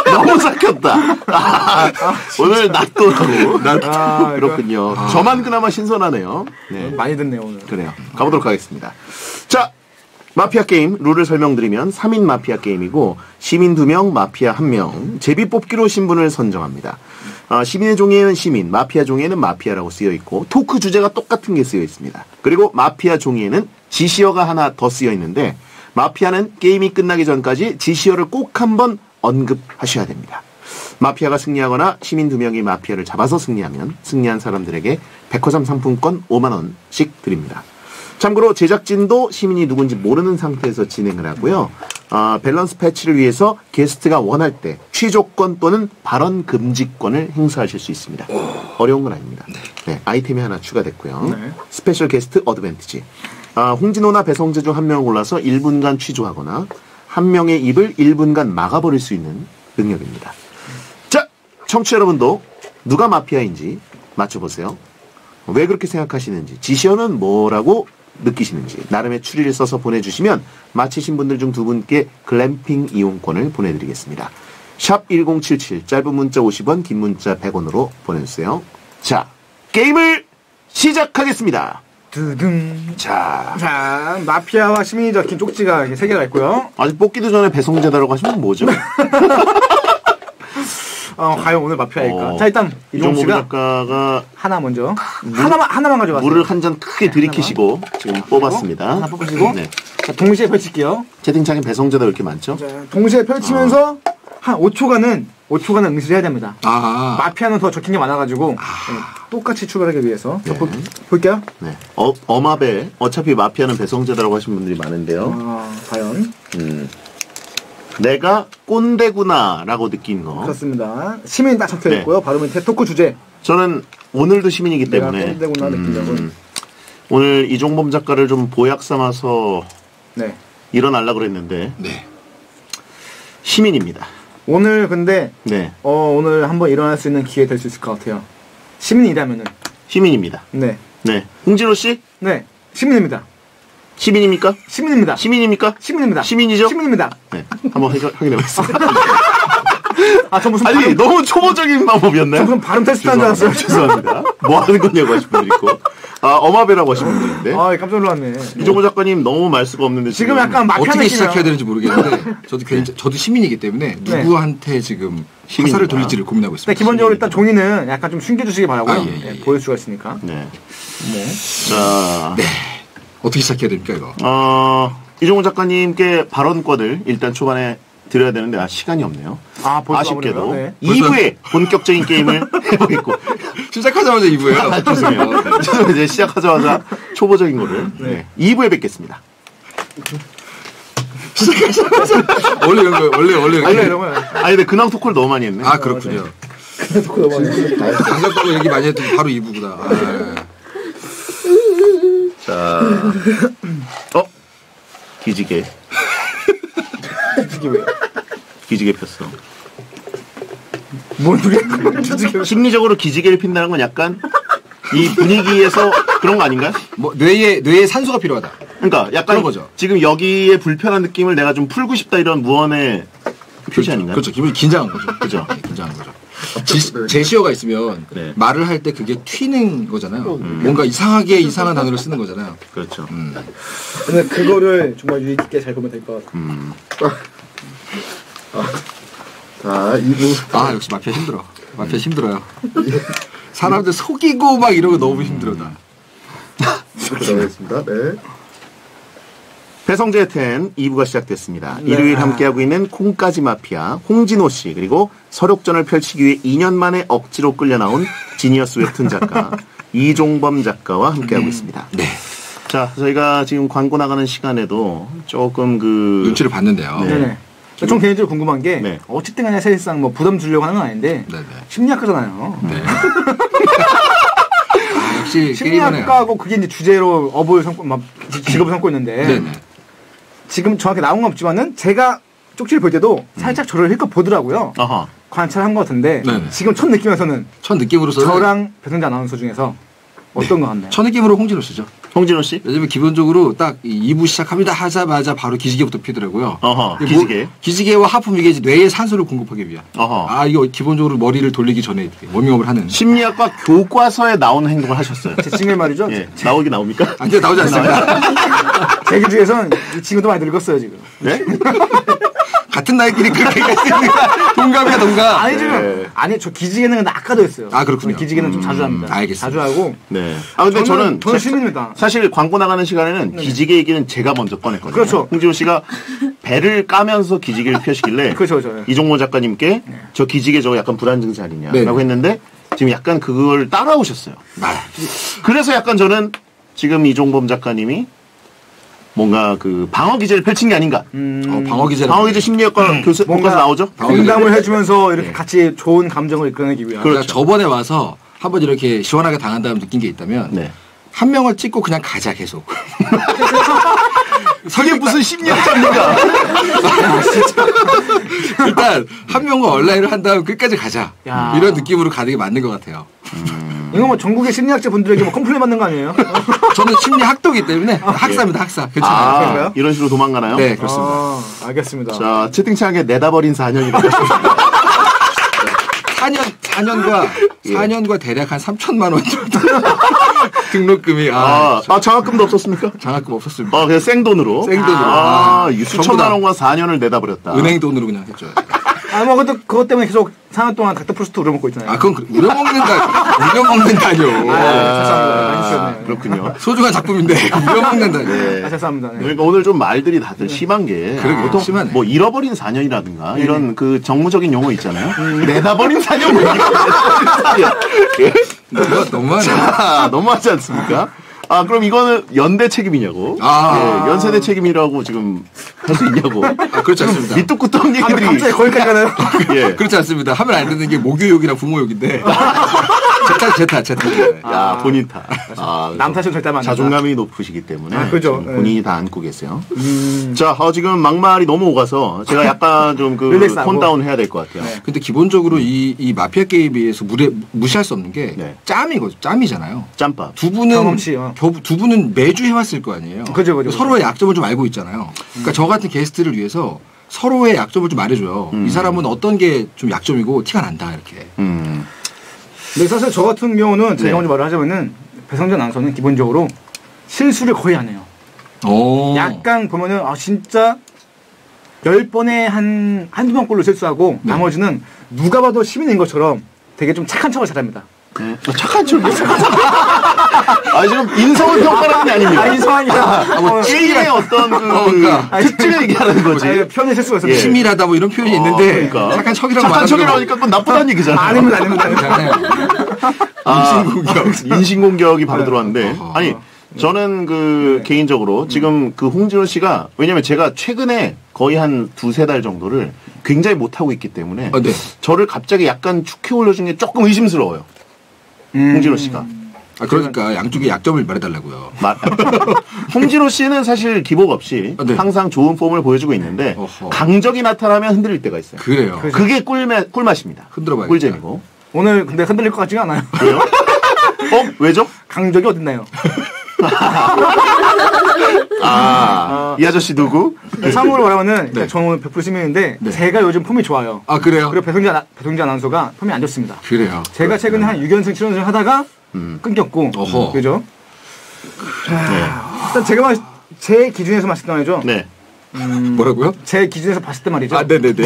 너무 삭혔다. 아, 오늘 낫도라고. 아, 그렇군요. 아. 저만 그나마 신선하네요. 네. 많이 듣네요 오늘. 그래요. 가보도록 하겠습니다. 자, 마피아 게임 룰을 설명드리면 삼 인 마피아 게임이고 시민 두 명, 마피아 한 명, 제비 뽑기로 신분을 선정합니다. 어, 시민의 종이에는 시민, 마피아 종이에는 마피아라고 쓰여 있고 토크 주제가 똑같은 게 쓰여 있습니다. 그리고 마피아 종이에는 지시어가 하나 더 쓰여 있는데 마피아는 게임이 끝나기 전까지 지시어를 꼭 한번 언급하셔야 됩니다. 마피아가 승리하거나 시민 두 명이 마피아를 잡아서 승리하면 승리한 사람들에게 백화점 상품권 오만 원씩 드립니다. 참고로 제작진도 시민이 누군지 모르는 상태에서 진행을 하고요. 어, 밸런스 패치를 위해서 게스트가 원할 때 취조권 또는 발언 금지권을 행사하실 수 있습니다. 어려운 건 아닙니다. 네, 아이템이 하나 추가됐고요. 네. 스페셜 게스트 어드밴티지. 아, 홍진호나 배성재 중 한 명을 골라서 일 분간 취조하거나 한 명의 입을 일 분간 막아버릴 수 있는 능력입니다. 자, 청취자 여러분도 누가 마피아인지 맞춰보세요. 왜 그렇게 생각하시는지, 지시어는 뭐라고 느끼시는지 나름의 추리를 써서 보내주시면 맞히신 분들 중 두 분께 글램핑 이용권을 보내드리겠습니다. 샵 일공칠칠 짧은 문자 오십 원 긴 문자 백 원으로 보내주세요. 자, 게임을 시작하겠습니다. 두둥. 자, 자, 마피아와 시민이 적힌 쪽지가 이렇게 세 개가 있고요. 아직 뽑기도 전에 배송제다라고 하시면 뭐죠? 어, 과연 오늘 마피아일까? 어, 자, 일단 이종범 이종범 씨가 작가가 하나 먼저 하나만 하나만 가져왔어요. 물을 한 잔 크게 들이키시고 지금 뽑았습니다. 하나 뽑으시고 네. 자, 동시에 펼칠게요. 채팅창에 배송제다 이렇게 많죠? 자, 동시에 펼치면서 한 오 초간은 오 초간은 응시를 해야 됩니다. 아, 마피아는 더 적힌 게 많아가지고 네, 똑같이 출발하기 위해서 자, 네. 볼, 볼게요. 네. 어, 어마벨 어차피 마피아는 배송제다라고 하신 분들이 많은데요. 아, 과연 음. 내가 꼰대구나라고 느낀 거. 그렇습니다. 시민 딱 적혀 네. 있고요. 바로 밑에 토크 주제. 저는 오늘도 시민이기 내가 때문에 꼰대구나 느낀 적은 오늘 이종범 작가를 좀 보약 삼아서 네. 일어나려고 그랬는데 네. 시민입니다. 오늘 근데 네. 어, 오늘 한번 일어날 수 있는 기회 될 수 있을 것 같아요. 시민이라면은 시민입니다. 네. 네. 홍진호 씨? 네. 시민입니다. 시민입니까? 시민입니다. 시민입니까? 시민입니다. 시민이죠? 시민입니다. 네. 한번 확인- 확인해 보겠습니다. 아, 저 무슨 아니, 발음, 너무 초보적인 방법이었나요? 저 무슨 발음 테스트 한 줄 알았어요. 죄송합니다. 뭐 하는 거냐고 하신 분들 있고. 아, 어마베라고 하신 분들 있는데. 아, 깜짝 놀랐네. 이종호 작가님 너무 말 수가 없는데. 지금 약간 마피아 어떻게 느낌이야. 시작해야 되는지 모르겠는데 저도 굉장히 저도 시민이기 때문에 네. 누구한테 지금 시민이다. 화살을 돌릴지를 고민하고 있습니다. 네, 기본적으로 일단 종이는 약간 좀 숨겨주시기 바라고요. 아, 예, 예, 네, 예. 보일 수가 있으니까. 네. 네. 자, 어떻게 시작해야 됩니까 이거? 어, 이종호 작가님께 발언권을 일단 초반에 드려야 되는데, 아, 시간이 없네요. 아, 벌써 아쉽게도 마무리가? 네. 이 부에 본격적인 게임을 해보겠고. 시작하자마자 이 부예요. 아, 죄송해요. 저는 이제 시작하자마자 초보적인 거를. 네. 이 부에 뵙겠습니다. 원래 이런 거 원래 원래 원래 이런 거야. 아니, 근데 근황 토크를 너무 많이 했네. 아 그렇군요. 장작가로 얘기 많이 했더니 바로 이 부구나. 아, 자, 어? 기지개. 이게 왜? 기지개 폈어. 뭔 소리야? 주직이 심리적으로 기지개를 핀다는 건 약간 이 분위기에서 그런 거 아닌가요? 뭐 뇌에 뇌에 산소가 필요하다. 그러니까 약간 그런 거죠. 지금 여기에 불편한 느낌을 내가 좀 풀고 싶다 이런 무언의 표시 아닌가요? 그렇죠. 기분이 긴장한 거죠. 그죠. 네, 긴장한 거죠. 지, 제시어가 있으면 네. 말을 할 때 그게 튀는 거잖아요. 뭔가 이상하게 이상한 단어를 쓰는 거잖아요. 그렇죠. 음. 근데 그거를 정말 유의 깊게 잘 보면 될 것 같아. 음. 자, 이 부. 아 역시 마피아 힘들어. 마피아 힘들어요. 사람들 속이고 막 이런 거 너무 힘들어 나. 들어가겠습니다. 네. 배성재 텐 이 부가 시작됐습니다. 네. 일요일 함께하고 있는 콩까지 마피아 홍진호 씨 그리고 서력전을 펼치기 위해 이 년 만에 억지로 끌려 나온 지니어스 웹툰 작가 이종범 작가와 함께하고 있습니다. 네. 자, 저희가 지금 광고 나가는 시간에도 조금 그 눈치를 봤는데요. 네. 네네. 좀 개인적으로 궁금한 게 네. 어쨌든 간에 사실상 뭐 부담 주려고 하는 건 아닌데 네네. 심리학과잖아요. 네. 아, 역시 게임은 심리학과고 그게 이제 주제로 업을 삼고 막 직업을 삼고 있는데 네네. 지금 정확히 나온 건 없지만은 제가 쪽지를 볼 때도 살짝 저를 힐끗 보더라고요. 아하. 관찰한 것 같은데 네네. 지금 첫 느낌에서는 첫 느낌으로서 저랑 배성재 아나운서 중에서 어떤 거 같나요? 첫 느낌으로 홍진호 씨죠. 홍진호 씨? 왜냐면 기본적으로 딱 이 부 시작합니다 하자마자 바로 기지개부터 피더라고요. 어허, 이게 뭐- 기지개. 기지개와 하품 이게 뇌에 산소를 공급하기 위한. 어허. 아 이거 기본적으로 머리를 돌리기 전에 이렇게 워밍업을 하는. 심리학과 교과서에 나오는 행동을 하셨어요. 제 친구 말이죠. 예, 나오긴 나옵니까? 아니요 나오지 않습니다. 제 기준에서는 이 친구도 많이 늙었어요 지금. 네? 같은 나이끼리 그렇게 얘기했으니까 동갑이야 동갑. 아니 지금 네. 아니 저 기지개는 근데 아까도 했어요. 아, 그렇군요. 기지개는 좀 자주 합니다. 알겠습니다. 자주 하고. 네. 아 근데 저는, 저는 시민입니다. 사실 광고 나가는 시간에는 기지개 얘기는 제가 먼저 꺼냈거든요. 그렇죠. 홍진호 씨가 배를 까면서 기지개를 펴시길래 그렇죠, 그렇죠. 이종모 작가님께 저 기지개 저거 약간 불안 증세 아니냐라고 네. 했는데 지금 약간 그걸 따라오셨어요. 아, 그래서 약간 저는 지금 이종범 작가님이 뭔가 그 방어 기제를 펼친 게 아닌가. 어, 방어 기자. 방어 기제 심리학과 교수 뭔가 나오죠? 공감을 해주면서 이렇게 같이 좋은 감정을 이끌어내기 위한. 그러니까 저번에 와서 한번 이렇게 시원하게 당한 다음 느낀 게 있다면 네. 한 명을 찍고 그냥 가자 계속. 그게 무슨 심리학자입니까? 일단 한 명과 온라인을 한 다음 끝까지 가자. 야. 이런 느낌으로 가는 게 맞는 것 같아요. 이거 뭐 전국의 심리학자 분들에게 뭐 컴플레인 받는 거 아니에요? 저는 심리 학도기 때문에 학사입니다 학사. 괜찮아요. 아, 그런가요? 이런 식으로 도망가나요? 네 그렇습니다. 아, 알겠습니다. 자, 채팅창에 내다버린 사 년이라고. 사 년 사 년과 예. 사 년과 대략 한 삼천만 원 정도 등록금이 아, 아, 아, 장학금도 없었습니까? 장학금 없었습니다. 아, 그냥 생돈으로? 생돈으로. 아, 아, 이 전부 수천만 다 원과 사 년을 내다버렸다. 은행 돈으로 그냥 했죠. 아, 뭐, 그것도, 그것 때문에 계속 사 년 동안 닥터 프루스트 우려먹고 있잖아요. 아, 그건 그- 우려먹는다. 우려먹는다뇨. 아, 죄송합니다. 많이 쉬었네요. 그렇군요. 소중한 작품인데 우려먹는다뇨. 네. 아, 죄송합니다. 네. 그러니까 오늘 좀 말들이 다들 심한 게 그러게요. 보통 심하네. 뭐 잃어버린 사 년이라든가 이런 그 정무적인 용어 있잖아요. 내다버린 사 년 뭐 이게 너무, 너무하네. 자, 너무하지 않습니까? 아 그럼 이거는 연대 책임이냐고? 아. 예, 연세대 책임이라고 지금 할 수 있냐고? 아, 그렇지 않습니다. 밑도 끝도 없는 아, 얘기들이 갑자기 거기까지 가나요? 예. 그렇지 않습니다. 하면 안 되는 게 모교욕이랑 부모욕인데. 제 탓, 제 탓, 제 탓. 야 본인 탓. 아, 남 탓은 절대 하면 안 된다. 자존감이 높으시기 때문에 아, 그죠. 지금 네. 본인이 다 안고 계세요. 음. 자, 어, 지금 막말이 너무 오가서 제가 약간 좀 그 릴렉스하고. 톤다운 해야 될 것 같아요. 네. 근데 기본적으로 이, 이 마피아 게임에 비해서 무례, 무시할 수 없는 게 네. 짬이거든요. 짬이잖아요. 짬밥. 두 분은 경험치, 어. 겨- 두 분은 매주 해왔을 거 아니에요. 그죠, 그죠, 서로의 약점을 좀 알고 있잖아요. 그러니까 저 같은 게스트를 위해서 서로의 약점을 좀 말해줘요. 음. 이 사람은 어떤 게 좀 약점이고 티가 난다 이렇게. 음. 근데 사실 저 같은 경우는 제가 네. 먼저 말을 하자면은 배성재 아나운서는 기본적으로 실수를 거의 안 해요. 오. 약간 보면은 아 진짜 열 번에 한 한두 번꼴로 실수하고 네. 나머지는 누가 봐도 시민인 것처럼 되게 좀 착한 척을 잘합니다. 네. 어, 착한 척이요? 아, 지금 인성을 평가하는 게 아닙니다. 아, 인성이다. 아, 뭐 게임의 어떤 그 어, 그러니까. 특징을 얘기하는 거지. 아, 편의 실수가 있어요. 예. 치밀하다 뭐 이런 표현이 있는데 그러니까. 착한 척이라고 착한 말하는 척이라고 거 하니까 그건 나쁘다는 얘기잖아요. 아닙니다, 아닙니다. 아닙니다. 괜찮아요. 아, 인신공격. 인신공격이 바로 들어왔는데. 어허. 아니, 저는 그 개인적으로 지금 그 홍진호 씨가 왜냐면 제가 최근에 거의 한 두세 달 정도를 굉장히 못하고 있기 때문에 아, 네. 저를 갑자기 약간 축해 올려준 게 조금 의심스러워요. 음. 홍진호 씨가. 아, 그러니까 양쪽의 약점을 말해달라고요. 마- 홍진호 씨는 사실 기복 없이 아, 네. 항상 좋은 폼을 보여주고 있는데 어허. 강적이 나타나면 흔들릴 때가 있어요. 그래요. 그죠. 그게 꿀매, 꿀맛입니다. 흔들어봐야겠다. 꿀잼이고. 오늘 근데 흔들릴 것 같지가 않아요. 왜요? 어? 왜죠? 강적이 어딨나요? 아, 이 아저씨 누구? 참고로 말하면은 네. 저는 오늘 백 퍼센트 시민인데 네. 제가 요즘 폼이 좋아요. 아, 그래요? 그리고 배성재, 아나- 배성재 아나운서가 폼이 안 좋습니다. 그래요. 제가 최근에 한 육 연승, 칠 연승 하다가 음. 끊겼고, 어허. 그죠? 하, 일단 제가 봤- 제 기준에서 봤을 때 말이죠. 네. 뭐라고요? 제 기준에서 봤을 때 말이죠. 아, 네네네.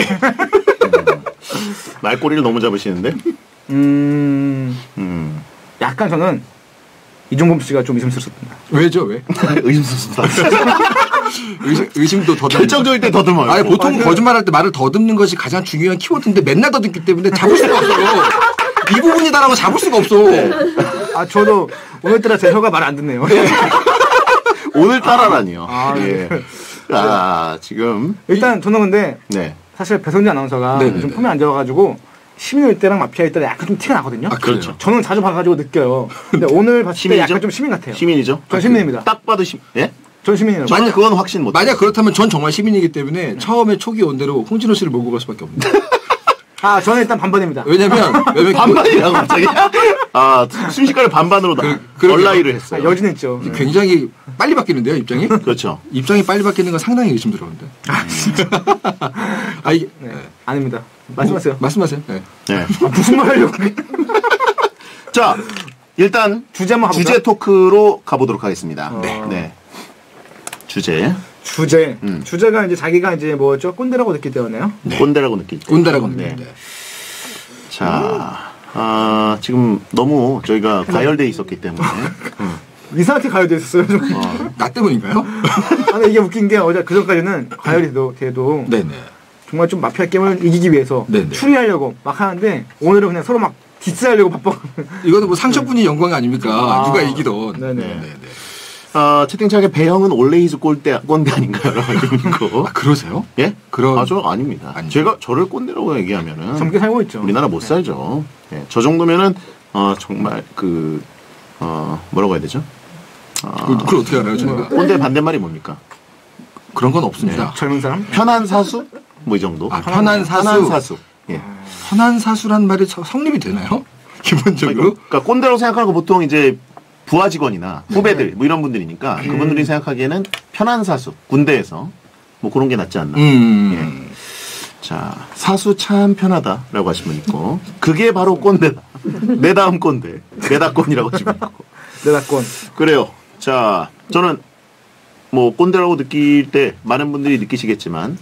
말꼬리를 너무 잡으시는데? 음, 음. 약간 저는 이종범 씨가 좀 의심스럽습니다. 왜죠, 왜? 의심스럽다. 의심, 의심도 더듬는 결정적일 때 더듬어요. 아니, 보통 맞아요. 거짓말할 때 말을 더듬는 것이 가장 중요한 키워드인데 맨날 더듬기 때문에 잡을 수가 없어. 이 부분이다라고 잡을 수가 없어. 아, 저도 오늘따라 제 혀가 말 안 듣네요. 오늘따라라니요. 아, 예. 아, 지금. 일단 저는 근데 네. 사실 배성재 아나운서가 네네네. 요즘 폼이 안 좋아가지고 시민일 때랑 마피아일 때랑 약간 좀 티가 나거든요. 아, 그렇죠. 저는 자주 봐가지고 느껴요. 근데 오늘 봤을 때 시민이죠? 약간 좀 시민 같아요. 시민이죠? 전 시민입니다. 딱 봐도 시, 예? 전 시민이라고. 저는 그건 확신 못. 만약 그렇다면 전 정말 시민이기 때문에 처음에 초기 온대로 홍진호 씨를 몰고 갈 수밖에 없는데. 아, 저는 일단 반반입니다. 왜냐면, 왜냐면 반반이라고 갑자기? 아, 순식간에 반반으로 나, 그러게요. 얼라이를 아, 했어요. 여지는 있죠. 네. 굉장히 빨리 바뀌는데요, 입장이? 그렇죠. 입장이 빨리 바뀌는 건 상당히 의심스러운데. 아, 이게. 네. 네. 아닙니다. 말씀하세요. 말씀하세요. 네. 네. 아, 무슨 말 하려고. 자, 일단 주제 한번 가보자. 주제 토크로 가보도록 하겠습니다. 어. 네. 네. 주제. 주제. 음. 주제가 이제 자기가 이제 뭐죠? 꼰대라고 느낄 때였네요. 네. 꼰대라고 느낄 때. 꼰대라고 네. 합니다. 자, 아, 지금 너무 저희가 과열돼 있었기 때문에. 음. 이상하게 가열돼 있었어요. 좀. 어, 나 때문인가요? 아, 근데 이게 웃긴 게 어제 그전까지는 가열이 돼도, 돼도 네네. 정말 좀 마피아 게임을 이기기 위해서 네네. 추리하려고 막 하는데 오늘은 그냥 서로 막 디스하려고 바빠. 이거는 뭐 상처뿐이 영광이 아닙니까? 아. 누가 이기던. 네네. 네네. 아, 채팅창에 배영은 올레이즈 꼰대, 꼰대 아닌가요? 라고 있고. 아, 그러세요? 예? 그런. 아, 저 아닙니다. 아니죠. 제가 저를 꼰대라고 얘기하면은. 젊게 살고 있죠. 우리나라 못 살죠. 예, 저 정도면은, 어, 정말 그, 어, 뭐라고 해야 되죠? 어, 그, 그걸 어떻게 알아요, 저희가? 꼰대 반대말이 뭡니까? 그런 건 없습니다. 젊은 사람? 편한 사수? 뭐 이 정도? 아, 편한 사수. 편한 사수. 예. 편한 사수란 말이 서- 성립이 되나요? 기본적으로? 그러니까 꼰대라고 생각하는 거 보통 이제 부하 직원이나 후배들 뭐 이런 분들이니까 그분들이 생각하기에는 편한 사수 군대에서 뭐 그런 게 낫지 않나. 음. 자, 사수 참 편하다라고 하신 분 있고 그게 바로 꼰대다. 내 다음 꼰대. 내다꼰이라고 하신 분 있고. 내다권. 그래요. 자, 저는 뭐 꼰대라고 느낄 때 많은 분들이 느끼시겠지만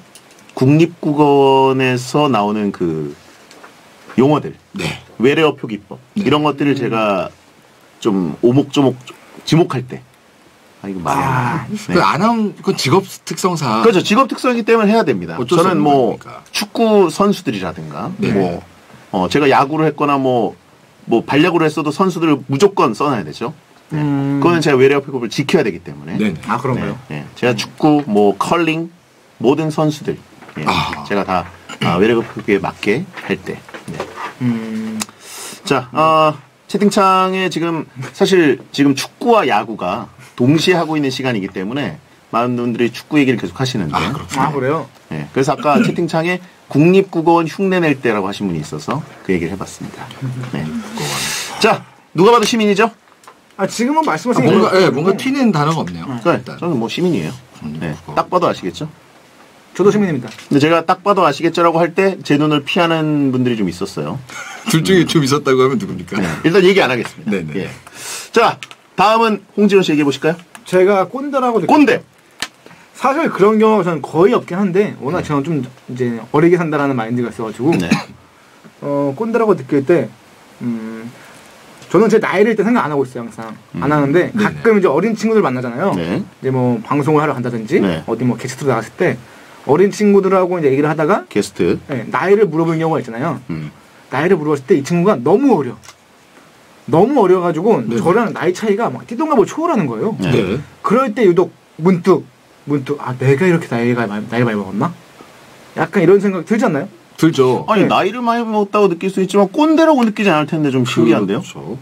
국립국어원에서 나오는 그 용어들, 네. 외래어 표기법 네. 이런 것들을 제가 좀 오목조목 지목할 때 아 이거 말이 안 아, 나. 그 아나운, 그 직업 특성상. 그렇죠. 직업 특성이기 때문에 해야 됩니다. 어쩔 수 저는 없는 뭐 거니까. 축구 선수들이라든가 네. 뭐 어, 제가 야구를 했거나 뭐 뭐 반야구를 했어도 선수들을 무조건 써놔야 되죠. 네. 음. 그거는 제가 외래어 표기법을 지켜야 되기 때문에. 네네. 아, 그런가요? 네, 네. 제가 축구, 뭐 컬링 모든 선수들 예, 아. 제가 다 아, 외래어 표기에 맞게 할 때. 네. 음. 자, 어, 채팅창에 지금 사실 지금 축구와 야구가 동시에 하고 있는 시간이기 때문에 많은 분들이 축구 얘기를 계속 하시는데. 아, 그렇군요. 아, 그래요? 네, 그래서 아까 채팅창에 국립국어원 흉내 낼 때라고 하신 분이 있어서 그 얘기를 해봤습니다. 네. 자, 누가 봐도 시민이죠? 아, 지금은 아, 말씀하신 뭔가, 게 예, 뭔가 튀는 단어가 없네요. 네, 일단. 저는 뭐 시민이에요. 네, 딱 봐도 아시겠죠? 저도 시민입니다. 근데 제가 딱 봐도 아시겠죠라고 할 때 제 눈을 피하는 분들이 좀 있었어요. 둘 중에 좀 있었다고 하면 누굽니까? 네, 일단 얘기 안 하겠습니다. 네네. 예. 자, 다음은 홍진호 씨 얘기해 보실까요? 제가 꼰대라고 느끼 꼰대. 사실 그런 경우가 저는 거의 없긴 한데 워낙 저는 좀 이제 어리게 산다라는 마인드가 있어가지고 네. 어 꼰대라고 느낄 때 음, 저는 제 나이를 일단 생각 안 하고 있어요 항상 안 하는데 네네. 가끔 이제 어린 친구들 만나잖아요. 네. 이제 뭐 방송을 하러 간다든지 네. 어디 뭐 게스트로 나갔을 때 어린 친구들하고 이제 얘기를 하다가 게스트. 네, 나이를 물어보는 경우가 있잖아요. 음. 나이를 물어봤을 때 이 친구가 너무 어려. 너무 어려가지고 네. 저랑 나이 차이가 막 띠동갑을 초월하는 거예요. 네. 네. 그럴 때 유독 문득 문득 아 내가 이렇게 나이가 많이- 나이 많이 먹었나? 약간 이런 생각 들지 않나요? 들죠. 아니 네. 나이를 많이 먹었다고 느낄 수 있지만 꼰대라고 느끼지 않을 텐데 좀 신기한데요? 그렇죠.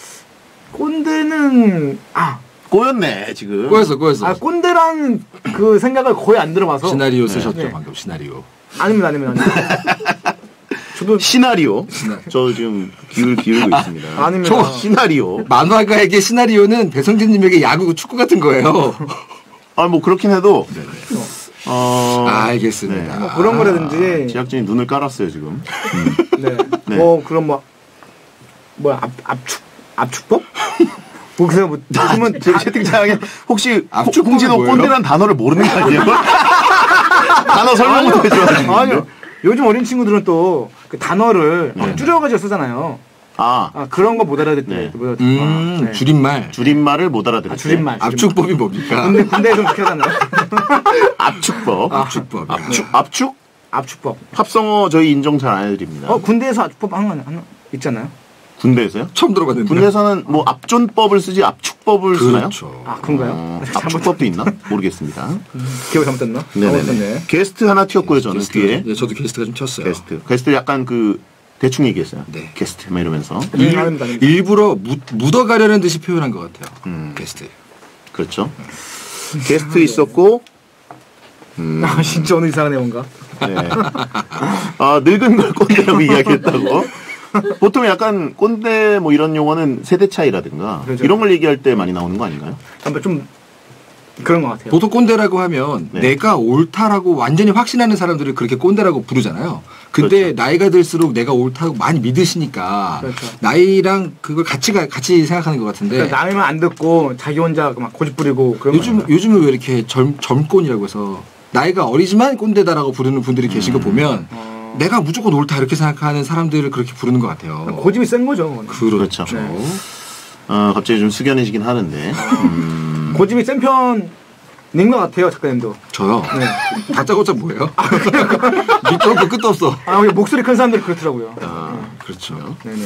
꼰대는 아, 꼬였네 지금. 꼬였어, 꼬였어. 아 꼰대라는 그 생각을 거의 안 들어봐서 시나리오 쓰셨죠, 네. 방금 시나리오. 아닙니다 아닙니다 아닙니다. 저도 시나리오. 시나- 저 지금 귀를 기울이고 있습니다. 아닙니다. 저- 시나리오. 만화가에게 시나리오는 배성진님에게 야구, 축구 같은 거예요. 아 뭐 그렇긴 해도 어. 알겠습니다. 뭐 그런 거라든지 제작진이 눈을 깔았어요 지금. 네. 네. 뭐 그런 뭐 뭐야 압 압축 압축법? 뭐 그래서 뭐 요즘은 제 채팅창에 혹시 압축법이 홍진호 뭐예요? 꼰대라는 단어를 모르는 거 아니에요? 단어 설명부터 해줘야지. 아니요. 요즘 어린 친구들은 또 그 단어를 막 네. 줄여가지고 쓰잖아요. 아 아 그런 거 못 알아듣게. 네. 못 알아듣- 음, 아, 네. 줄임말. 줄임말을 못 알아들을 아, 줄임말. 때. 압축법이 뭡니까? 근데 군대에서 그렇게 하잖아요. 압축법. 압축법. 압축 압축 압축법. 합성어 저희 인정 잘 안 해드립니다. 어 군대에서 압축법 하는 거 하나 있잖아요. 군대에서요? 처음 들어봤는데. 군대에서는 뭐 압존법을 쓰지 압축법을 쓰나요? 그렇죠. 아 그런가요? 어, 잘못 압축법도 있나? 모르겠습니다. 기억 잘못됐나? 네네네. 잘못됐네. 게스트 하나 튀었고요 저는 게스트가- 뒤에. 네, 저도 게스트가 좀 쳤어요. 게스트. 게스트 약간 그 대충 얘기했어요. 네. 게스트 막 이러면서. 네, 일, 아닙니다, 아닙니다. 일부러 묻, 묻어가려는 듯이 표현한 것 같아요. 음. 게스트. 그렇죠. 게스트 있었고 음, 아 진짜 오늘 이상하네 뭔가. 네. 아, 늙은 걸 꼰대라고 이야기했다고. 보통 약간 꼰대 뭐 이런 용어는 세대 차이라든가 그렇죠. 이런 걸 얘기할 때 많이 나오는 거 아닌가요? 한번 좀 그런 것 같아요. 보통 꼰대라고 하면 네. 내가 옳다라고 완전히 확신하는 사람들을 그렇게 꼰대라고 부르잖아요. 근데 그렇죠. 나이가 들수록 내가 옳다고 많이 믿으시니까 그렇죠. 나이랑 그걸 같이 가- 같이 생각하는 것 같은데 그러니까 남의 말 안 듣고 자기 혼자 막 고집 부리고 그런 요즘 거예요. 요즘은 왜 이렇게 젊 젊꼰이라고 해서 나이가 어리지만 꼰대다라고 부르는 분들이 계신 거 보면 어. 내가 무조건 옳다 이렇게 생각하는 사람들을 그렇게 부르는 것 같아요. 고집이 센 거죠. 그건. 그렇죠. 그렇죠. 어, 갑자기 좀 숙연해지긴 하는데. 음, 고집이 센 편인 것 같아요, 작가님도. 저요. 네. 다짜고짜 뭐예요? 밑도 없고 끝도 없어. 아, 우리 목소리 큰 사람들이 그렇더라고요. 아, 그렇죠. 네네.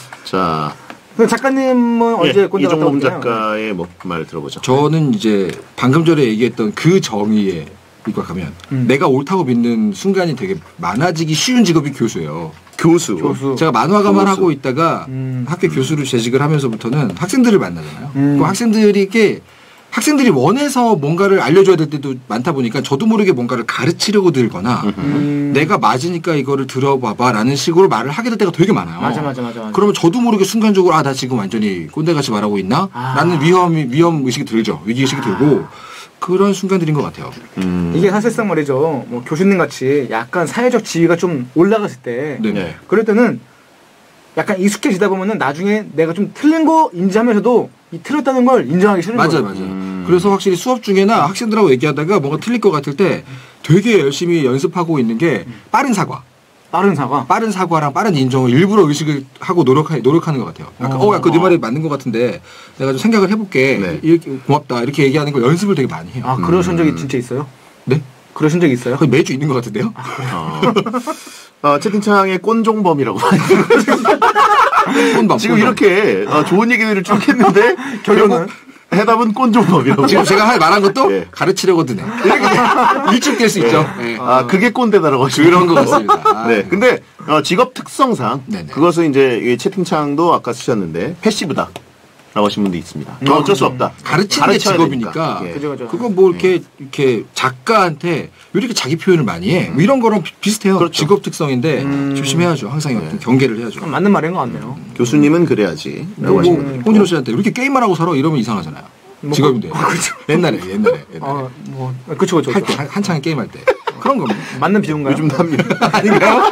자, 그럼 작가님은 언제 예, 꼰대 갔다 이종범 올까요? 작가의 뭐 말 들어보죠. 저는 이제 방금 전에 얘기했던 그 정의에 입각하면 음. 내가 옳다고 믿는 순간이 되게 많아지기 쉬운 직업이 교수예요. 교수. 교수. 제가 만화가만 교수. 하고 있다가 음. 학교 교수로 재직을 하면서부터는 학생들을 만나잖아요. 음. 그 학생들에게 학생들이 원해서 뭔가를 알려줘야 될 때도 많다 보니까 저도 모르게 뭔가를 가르치려고 들거나 음. 내가 맞으니까 이거를 들어봐봐 라는 식으로 말을 하게 될 때가 되게 많아요. 맞아, 맞아, 맞아, 맞아. 그러면 저도 모르게 순간적으로 아, 나 지금 완전히 꼰대같이 말하고 있나? 아. 라는 위험이, 위험 의식이 들죠. 위기의식이 들고 그런 순간들인 것 같아요. 음, 이게 사실상 말이죠. 뭐 교수님 같이 약간 사회적 지위가 좀 올라갔을 때 네. 네. 그럴 때는 약간 익숙해지다 보면은 나중에 내가 좀 틀린 거 인지하면서도 이 틀렸다는 걸 인정하기 싫은 맞아요, 거예요. 맞아요. 음. 그래서 확실히 수업 중에나 학생들하고 얘기하다가 뭔가 틀릴 것 같을 때 되게 열심히 연습하고 있는 게 빠른 사과. 빠른 사과. 빠른 사과랑 빠른 인정을 일부러 의식을 하고 노력하, 노력하는 것 같아요. 약간, 어. 어, 약간 네 말이 맞는 것 같은데 내가 좀 생각을 해볼게. 네. 이렇게 고맙다. 이렇게 얘기하는 걸 연습을 되게 많이 해요. 아, 그러신 음. 적이 진짜 있어요? 네? 그러신 적이 있어요? 거의 매주 있는 것 같은데요? 어. 어, 채팅창에 꼰종범이라고. 꼰밤, 지금 꼰밤. 이렇게 어, 좋은 얘기들을 쭉 했는데 결국 해답은 꼰종범이라고. 지금 제가 할 말한 것도 예. 가르치려고 드네. 이렇게 일축될 수 있죠. 네. 아, 그게 꼰대다라고 하시는 그런 것 같습니다. 아, 네. 근데 어, 직업 특성상 네네. 그것은 이제 이 채팅창도 아까 쓰셨는데 패시브다. 라고 하신 분도 있습니다. 음, 어쩔 수 없다. 가르치는 게 가르쳐야 직업이니까 되니까. 예. 그죠, 그죠. 그거 뭐 이렇게 이렇게 작가한테 왜 이렇게 자기 표현을 많이 해? 뭐 이런 거랑 비- 비슷해요. 그렇죠. 직업 특성인데 음. 조심해야죠. 항상 어떤 경계를 해야죠. 맞는 말인 것 같네요. 교수님은 그래야지. 라고 뭐, 하시는 뭐 분도 홍진호 씨한테 왜 이렇게 게임만 하고 살아? 이러면 이상하잖아요. 뭐, 직업인데. 어, 그렇죠. 옛날에 옛날에 옛날에 어, 뭐, 그쵸, 그쵸. 할 그쵸. 때 한- 한창 게임할 때 그런 거. 맞는 비유인가요? 요즘도 합니다. 아닌가요?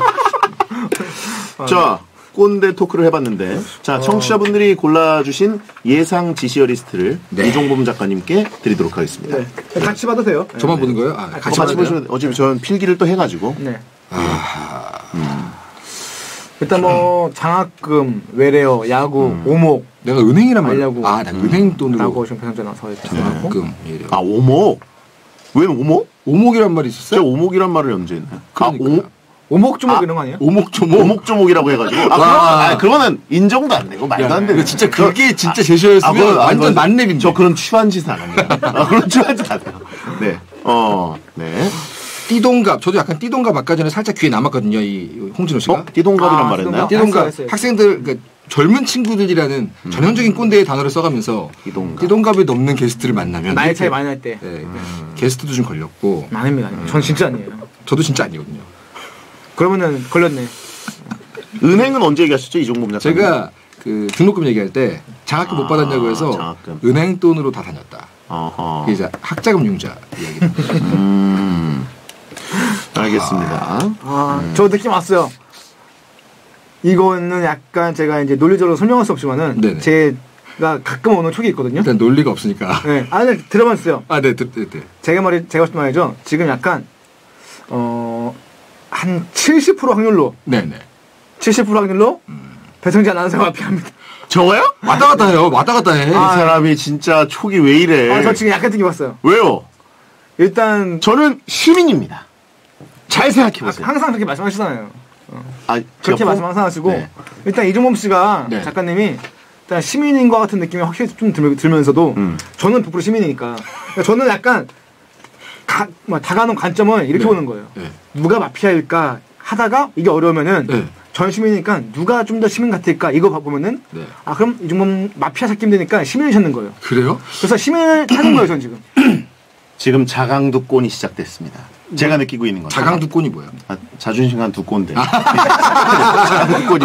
자, 꼰대 토크를 해봤는데, 자, 청취자분들이 골라주신 예상 지시어 리스트를 네. 이종범 작가님께 드리도록 하겠습니다. 네. 같이 봐도 돼요. 저만 보는 거예요? 아, 같이, 같이 같이 봐도 돼요? 보시면, 어차피 저는 필기를 또 해가지고, 네. 아, 일단 뭐 장학금, 외래어, 야구, 오목 내가 은행이란 말. 알려고. 아, 나 은행 돈으로 라고 지금 배상자 나서 했잖아요. 금 이래요. 아, 오목? 왜 오목? 오목이란 말이 제가 있었어요? 오목이란 말을 언제 했나요? 아, 그러니까요. 오목 조목 아, 이런 거 아니에요? 오목조목. 오목조목이라고 해가지고. 아, 그럼, 와. 아, 그러면 인정도 안 되고, 말도 안 되고. 진짜 그게 진짜 제시어였으면 그건- 아, 완전 그건- 만렙인데. 저 그런 추한 짓은 안 합니다. 아, 그런 추한 짓 안 해요. 네. 어, 네. 띠동갑. 저도 약간 띠동갑 아까 전에 살짝 귀에 남았거든요. 이 홍진호 씨가. 어? 띠동갑이란 아, 말 했나요? 띠동갑. 띠동갑. 했어요, 했어요. 학생들 그러니까 젊은 친구들이라는 전형적인 꼰대의 단어를 써가면서 띠동갑. 띠동갑이 넘는 게스트를 만나면 나이 이렇게- 차이 많이 날 때. 네, 게스트도 좀 걸렸고 아닙니다. 아닙니다. 전 진짜 아니에요. 저도 진짜 아니거든요. 그러면은 걸렸네. 은행은 언제 얘기하셨죠? 이종범 작가님? 제가 그 등록금 얘기할 때 장학금 못 아, 받았냐고 해서 장학금. 은행 돈으로 다 다녔다. 어허. 이게 이제 학자금 융자 이야기. 음. 알겠습니다. 아, 저 느낌 왔어요. 이거는 약간 제가 이제 논리적으로 설명할 수 없지만은 네네. 제가 가끔 오는 촉이 있거든요. 일단 논리가 없으니까. 네, 아, 네, 들어봤어요. 아, 네, 네, 네. 네. 제가 말이 제가 했던 말이죠. 지금 약간 어, 한 칠십 퍼센트 확률로 네, 네. 칠십 퍼센트 확률로 배성재 아나운서가 앞이합니다. 저거요? 왔다 갔다 해요. 왔다 갔다 해. 이 사람이 진짜 촉이 왜 이래? 아, 저 지금 약간 느낌 왔어요. 왜요? 일단 저는 시민입니다. 잘 생각해 아, 보세요. 항상 그렇게 말씀하시잖아요. 아, 그렇게 제가 말씀 항상 하시고 네. 일단 이종범 씨가 네. 작가님이 일단 시민인 것 같은 느낌이 확실히 좀 들, 들면서도 음. 저는 백 퍼센트 시민이니까 그러니까 저는 약간 가, 뭐, 다가놓은 관점을 이렇게 네. 보는 거예요. 네. 누가 마피아일까 하다가 이게 어려우면은 네. 전 시민이니까 누가 좀 더 시민 같을까 이거 보면은 네. 아 그럼 이종범 마피아 찾기 힘드니까 시민을 찾는 거예요. 그래요? 그래서 시민을 찾는 거예요, 전 지금. 지금 자강두권이 시작됐습니다. 제가 느끼고 있는 거죠. 자강두콘이 뭐예요? 아, 자존심한 두꼰대. 자강두콘이.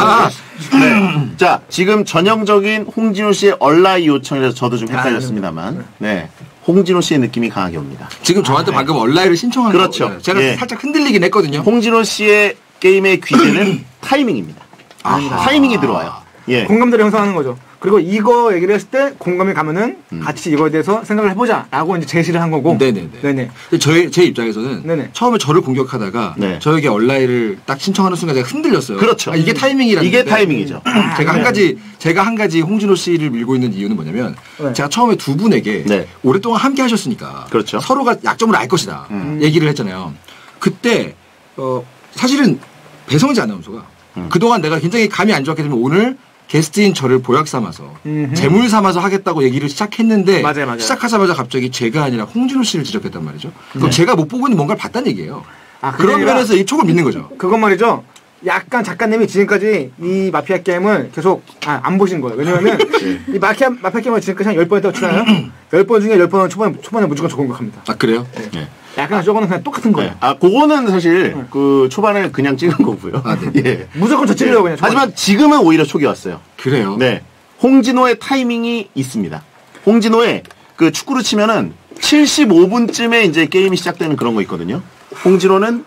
네. 자, 지금 전형적인 홍진호 씨의 얼라이 요청이라서 저도 좀 헷갈렸습니다만, 네. 홍진호 씨의 느낌이 강하게 옵니다. 지금 저한테 아, 방금 네. 얼라이를 신청한 그렇죠. 거예요. 제가 예. 살짝 흔들리긴 했거든요. 홍진호 씨의 게임의 귀재는 타이밍입니다. 아. 타이밍이 들어와요. 예. 공감대를 형성하는 거죠. 그리고 이거 얘기를 했을 때 공감이 가면은 음. 같이 이거에 대해서 생각을 해보자라고 이제 제시를 한 거고. 네네네. 네네. 근데 저의, 제 입장에서는 네네. 처음에 저를 공격하다가 네. 저에게 얼라이를 딱 신청하는 순간 제가 흔들렸어요. 그렇죠. 아, 이게 타이밍이라는 이게 건데 타이밍이죠. 제가 한 네. 가지 제가 한 가지 홍진호 씨를 밀고 있는 이유는 뭐냐면 네. 제가 처음에 두 분에게 네. 오랫동안 함께 하셨으니까 그렇죠. 서로가 약점을 알 것이다 음. 얘기를 했잖아요. 그때 어, 사실은 배성재 아나운서가 음. 그동안 내가 굉장히 감이 안 좋았기 때문에 오늘 게스트인 저를 보약 삼아서 음흠. 재물 삼아서 하겠다고 얘기를 시작했는데 맞아요, 맞아요. 시작하자마자 갑자기 제가 아니라 홍진호 씨를 지적했단 말이죠. 그럼 네. 제가 못 보고 있는 뭔가를 봤다는 얘기예요. 아, 그게 그런 아니라 면에서 이 촉을 믿는 거죠. 그건 말이죠. 약간 작가님이 지금까지 이 마피아 게임을 계속 아, 안 보신 거예요. 왜냐면은 이 마피아 마피아 게임을 지금까지 한 열 번 했다고 치잖아요. 열 번 중에 열 번은 초반에 초반에 무조건 저건 합니다. 아 그래요? 네. 약간 저거는 그냥 똑같은 거예요. 네. 아, 그거는 사실 그 초반에 그냥 찍은 거고요. 아, 네. 예. 무조건 저 찔려요 그냥. 초반에. 하지만 지금은 오히려 촉이 왔어요. 그래요. 네. 홍진호의 타이밍이 있습니다. 홍진호의 그 축구로 치면은 칠십오 분쯤에 이제 게임이 시작되는 그런 거 있거든요. 홍진호는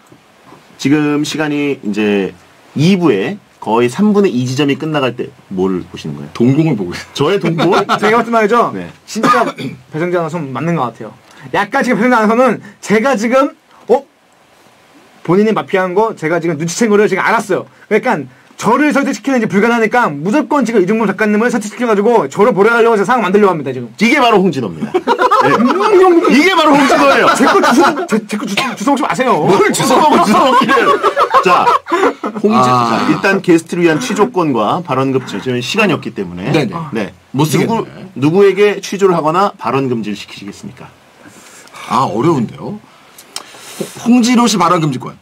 지금 시간이 이제 이 부에 거의 삼분의 이 지점이 끝나갈 때 뭘 보시는 거예요? 동공을 보고 있어요. 저의 동공? 제가 봤을 때 말이죠. 네. 진짜 배성재 아나운서 맞는 것 같아요. 약간 지금 배성재 아나운서는 제가 지금 어 본인이 마피아한 거 제가 지금 눈치챈 거를 지금 알았어요. 그러니까 저를 설득시키는 이제 불가능하니까 무조건 지금 이중범 작가님을 설득시켜가지고 저를 몰아가려고 해서 상황 만들려고 합니다 지금. 이게 바로 홍진호입니다. 네. 이게 바로 홍진호예요. 제거 주소 제, 제거 주소 주소 먹지 마세요. 뭘 주워먹을 주워먹기를. 자, 홍진, 아. 자, 일단 게스트를 위한 취조권과 발언금지, 지금 시간이 없기 때문에. 네네. 네. 못 쓰겠네. 누구, 누구에게 취조를 하거나 발언금지를 시키시겠습니까? 아 어려운데요. 홍진호 씨 발언 금지권.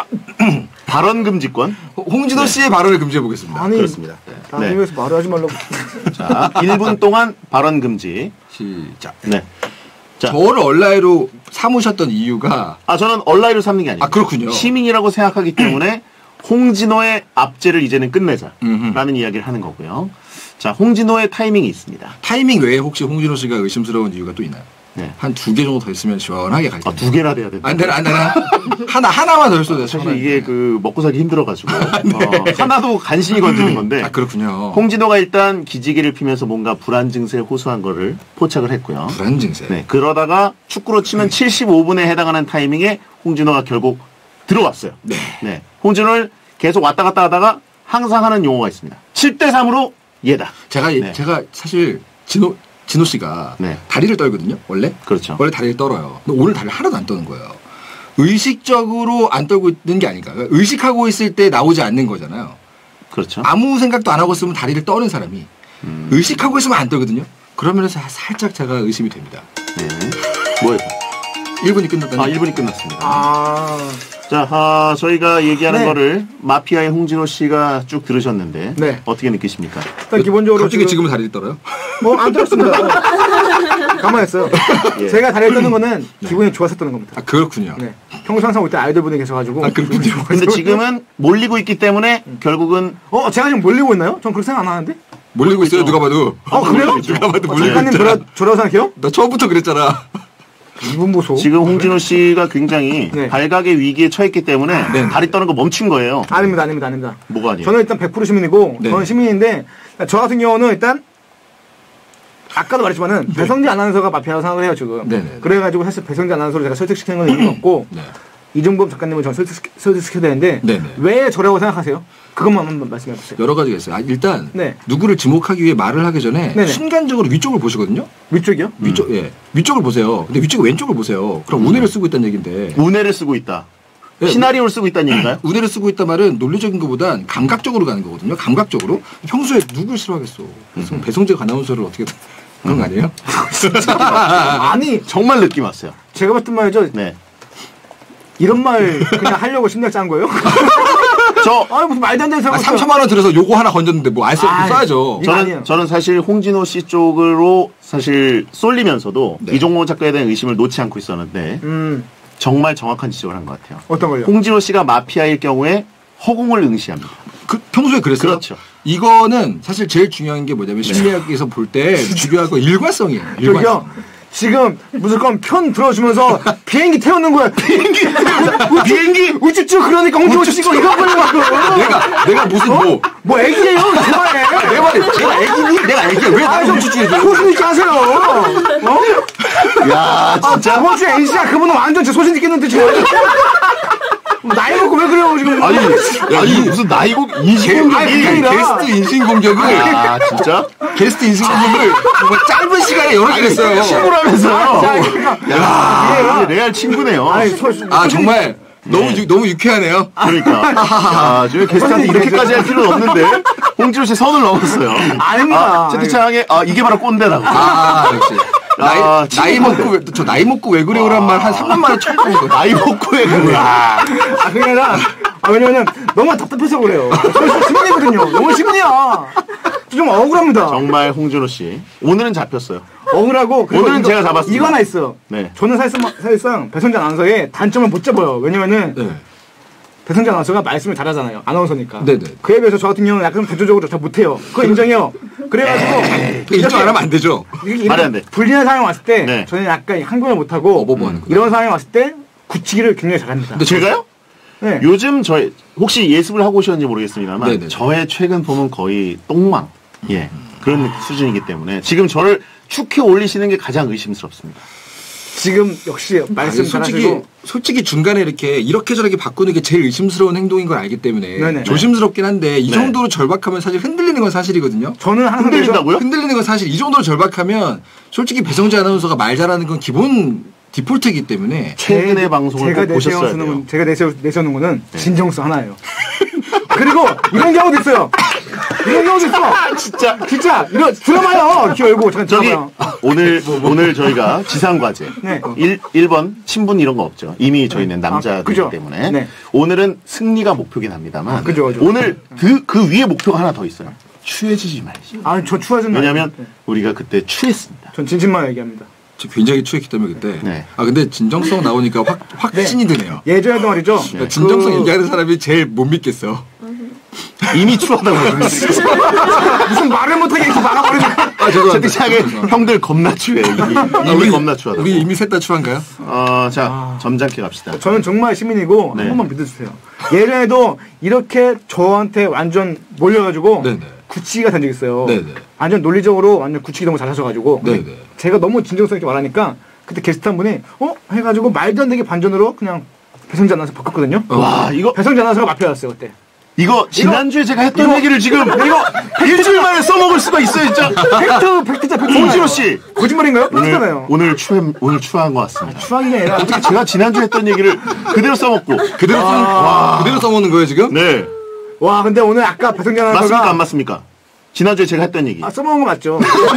발언금지권? 홍진호 씨의 발언을 금지해 보겠습니다. 아니 그렇습니다. 나이 네. 에서 말을 하지 말라고. 자, 일 분 동안 발언금지. 시작. 네. 자. 저를 얼라이로 삼으셨던 이유가 아, 저는 얼라이를 삼는 게 아니에요. 아, 그렇군요. 시민이라고 생각하기 때문에 홍진호의 압제를 이제는 끝내자. 음흠. 라는 이야기를 하는 거고요. 자, 홍진호의 타이밍이 있습니다. 타이밍 외에 혹시 홍진호 씨가 의심스러운 이유가 또 있나요? 네. 한 두 개 정도 더 있으면 시원하게 갈 아, 텐데. 두 개나 돼야 된다. 안 되나 안 되나? 하나 하나만 더 있어도 사실 이게 그 먹고 살기 힘들어가지고 어, 하나도 간신히 건드는 건데 아 그렇군요. 홍진호가 일단 기지개를 피면서 뭔가 불안 증세에 호소한 거를 포착을 했고요. 불안 증세. 네, 그러다가 축구로 치면 칠십오 분에 해당하는 타이밍에 홍진호가 결국 들어왔어요. 네. 네, 홍진호를 계속 왔다 갔다 하다가 항상 하는 용어가 있습니다. 칠 대 삼으로 얘다. 제가 네. 제가 사실 진호 진호 씨가 네. 다리를 떨거든요. 원래 그렇죠. 원래 다리를 떨어요. 근데 오늘 다리를 하나도 안 떠는 거예요. 의식적으로 안 떨고 있는 게 아닌가. 그러니까 의식하고 있을 때 나오지 않는 거잖아요. 그렇죠. 아무 생각도 안 하고 있으면 다리를 떠는 사람이 음. 의식하고 있으면 안 떨거든요. 그러면서 살짝 제가 의심이 됩니다. 네. 뭐예요? 일 분이 끝났다는. 아, 일 분이 끝났습니다. 아 자, 아, 저희가 얘기하는 네. 거를 마피아의 홍진호 씨가 쭉 들으셨는데 네. 어떻게 느끼십니까? 일단 기본적으로 갑자기 지금은 다리를 떨어요? 뭐안 들었습니다. 가만히 있어요. 예. 제가 다리를 떠는 거는 기분이 좋아서 떠는 겁니다. 아 그렇군요. 네. 평소 항상 올 때 아이돌 분이 계셔가지고. 아, 그렇군요. 기분이 좋아서. 근데 지금은 몰리고 있기 때문에 결국은 어 제가 지금 몰리고 있나요? 전 그렇게 생각 안 하는데. 몰리고 있어요. 누가 봐도. 어 그래요? 누가 봐도 어, 몰리고 작가님 있잖아. 저라 저라고 생각해요? 나 처음부터 그랬잖아. 이분 보소. 지금 홍진호 씨가 굉장히 네. 발각의 위기에 처했기 때문에 네. 다리 떠는 거 멈춘 거예요. 아닙니다, 아닙니다, 아닙니다. 뭐가 아니에요? 저는 일단 백 퍼센트 시민이고, 네. 저는 시민인데, 저 같은 경우는 일단, 아까도 말했지만은, 배성재 아나운서가 마피아라고 생각을 해요, 지금. 네네. 그래가지고 사실 배성재 아나운서를 제가 설득시키는 건 의미가 없고, 네. 이종범 작가님을 전 설득시켜, 설득시켜야 되는데, 네네. 왜 저라고 생각하세요? 그것만 한번 말씀해 보세요. 여러 가지가 있어요. 아, 일단 네. 누구를 지목하기 위해 말을 하기 전에 네네. 순간적으로 위쪽을 보시거든요. 위쪽이요? 위쪽, 예, 위쪽을 보세요. 근데 위쪽이 왼쪽을 보세요. 그럼 운해를 쓰고 있다는 얘기인데. 운해를 쓰고 있다. 예, 시나리오를 쓰고 있다는 얘기인가요? 운해를 쓰고 있단 말은 논리적인 것보단 감각적으로 가는 거거든요. 감각적으로. 평소에 누굴 싫어하겠어. 그래서 배성재 아나운서를 어떻게 그런 거 아니에요? 아니, 정말 느낌 왔어요. 제가 봤던 말이죠. 네. 이런 말 그냥 하려고 심리학 짠 거예요? 저 아니, 무슨 말도 안 되는 아, 생각. 삼천만 원 들어서 요거 하나 건졌는데 뭐 안 써, 아이, 써야죠. 이거 저는 아니에요. 저는 사실 홍진호 씨 쪽으로 사실 쏠리면서도 네. 이종호 작가에 대한 의심을 놓지 않고 있었는데 음, 정말 정확한 지적을 한 것 같아요. 어떤 걸요? 홍진호 씨가 마피아일 경우에 허공을 응시합니다. 그 평소에 그랬어요. 그렇죠. 이거는 사실 제일 중요한 게 뭐냐면 심리학에서 볼 때 중요한 건 일관성이에요. 일관성. 저기요. 지금 무조건 편 들어주면서 비행기 태우는 거야. 비행기 비행기 우쭈쭈 그러니까 홍진호 씨가 이거 보려고. 내가 내가 무슨 뭐 뭐 애기예요? 그만해. 내 말이 내가 애기니? 내가 애기야. 왜 나를 좀 추추해줘? 소신 있게 하세요. 어? 야 진짜. 저번 주에 엔씨야 그분은 완전 제 소신 있겠는데 지금. 나이 먹고 왜 그래요 지금? 아니, 아니 무슨 나이고 인신공격이 아니, 게스트 인신 공격을 아 진짜? 게스트 인신 공격을 정말 짧은 시간에 여러 개 했어요. 친구라면서요. 자, 야, 이게 레알 친구네요. 아니, 소, 아 정말 너무 유, 너무 유쾌하네요. 그러니까. 아, 지금 게스트한테 이렇게까지 할 필요는 없는데 홍진호 씨 선을 넘었어요. 아닙니다. 아, 채팅창에 아 이게 바로 꼰대라고. 아 역시. 나이, 아, 나이 먹고 왜, 저 나이 먹고 왜 그래요란 말 한 삼 년 만에 처음 듣는 거예요. 나이 먹고 해 그래. 아, 그게 아니라, 아, 왜냐면, 너무 답답해서 그래요. 저 시민이거든요. 너무 시민이야. 좀 억울합니다. 정말 홍진호 씨 오늘은 잡혔어요. 억울하고, 그리고 오늘은 이거, 제가 잡았습니다. 이거 하나 있어요. 네. 저는 사실상, 사실상 배선재 아나운서의 단점을 못 잡아요. 왜냐면은, 네. 배선재 아나운서가 말씀을 잘하잖아요. 아나운서니까. 네네. 그에 비해서 저 같은 경우는 약간 대조적으로 잘 못해요. 그거 인정해요. 그래가지고. 그 인정 안 하면 안 되죠. 이렇게 말이 안 돼. 불리한 상황이 왔을 때, 네. 저는 약간 한국을 못하고, 어버버하는 거다. 이런 상황이 왔을 때, 굳히기를 굉장히 잘합니다. 근데 제가요? 네. 요즘 저의 혹시 예습을 하고 오셨는지 모르겠습니다만 네네. 저의 최근 폼은 거의 똥망 예 그런 수준이기 때문에 지금 저를 축해 올리시는 게 가장 의심스럽습니다. 지금 역시 말씀 아니, 솔직히 잘하시고 솔직히 중간에 이렇게 이렇게 저렇게 바꾸는 게 제일 의심스러운 행동인 걸 알기 때문에 네네. 조심스럽긴 한데 이 네. 정도로 절박하면 사실 흔들리는 건 사실이거든요. 저는 항상 흔들린다고요? 흔들리는 건 사실 이 정도로 절박하면 솔직히 배성재 아나운서가 말 잘하는 건 기본 디폴트이기 때문에 최근의 방송을 제가 꼭 보셨어야 내세우는 돼요. 건 제가 내세우, 내세우는 거는 진정성 하나예요. 그리고 이런 경우도 있어요. 이런 경우도 있어. 진짜 진짜 이런 들어봐요. 귀 열고 잠깐 저기 들어봐요. 오늘 오늘 저희가 지상 과제 네. 일, 일 번 친분 이런 거 없죠. 이미 저희는 아, 남자이기 그죠. 때문에 네. 오늘은 승리가 목표긴 합니다만 아, 그죠, 그죠. 오늘 그, 그 위에 목표가 하나 더 있어요. 취해지지 말지. 아, 저 추하진 왜냐하면 네. 우리가 그때 취했습니다. 전 진심만 얘기합니다. 저 굉장히 추했기 때문에 그때 네. 아 근데 진정성 나오니까 확 확신이 드네요. 예전에도 말이죠. 그러니까 진정성 그- 얘기하는 사람이 제일 못 믿겠어. 이미 추하다고 무슨 말을 못하게 이렇게 막아버리니까. 아 죄송합니다. 채팅창에 형들 겁나 추해. 이미, 이미 겁나 추하다. 우리 이미 셋 다 추한가요? 어, 자 점잖게 갑시다. 저는 정말 시민이고 네. 한 번만 믿어주세요. 예전에도 이렇게 저한테 완전 몰려가지고 네네. 굳히기가 된 적 있어요. 네네. 완전 논리적으로 완전 굳히기 너무 잘하셔가지고 네네. 제가 너무 진정성 있게 말하니까 그때 게스트 한 분이 어? 해가지고 말도 안 되게 반전으로 그냥 배성재 아나운서 바꿨거든요. 와 이거 배성재 아나운서가 마피아였어요 그때. 이거 지난주에 제가 했던 이거- 얘기를 지금 이거 일주일 만에 써먹을 수가 있어요 진짜. 팩트 팩트자 팩트. 홍진호 씨 거짓말인가요? 오늘 팩트잖아요. 오늘 추해 오늘 추한 것 같습니다. 추한 게 아니라 어떻게 제가 지난주에 했던 얘기를 그대로 써먹고 그대로 써 그대로 써먹는 거예요 지금? 네 와 근데 오늘 아까 배성재 맞습니까 아나운서가 안 맞습니까? 지난주에 제가 했던 얘기. 아, 써먹은 거 맞죠?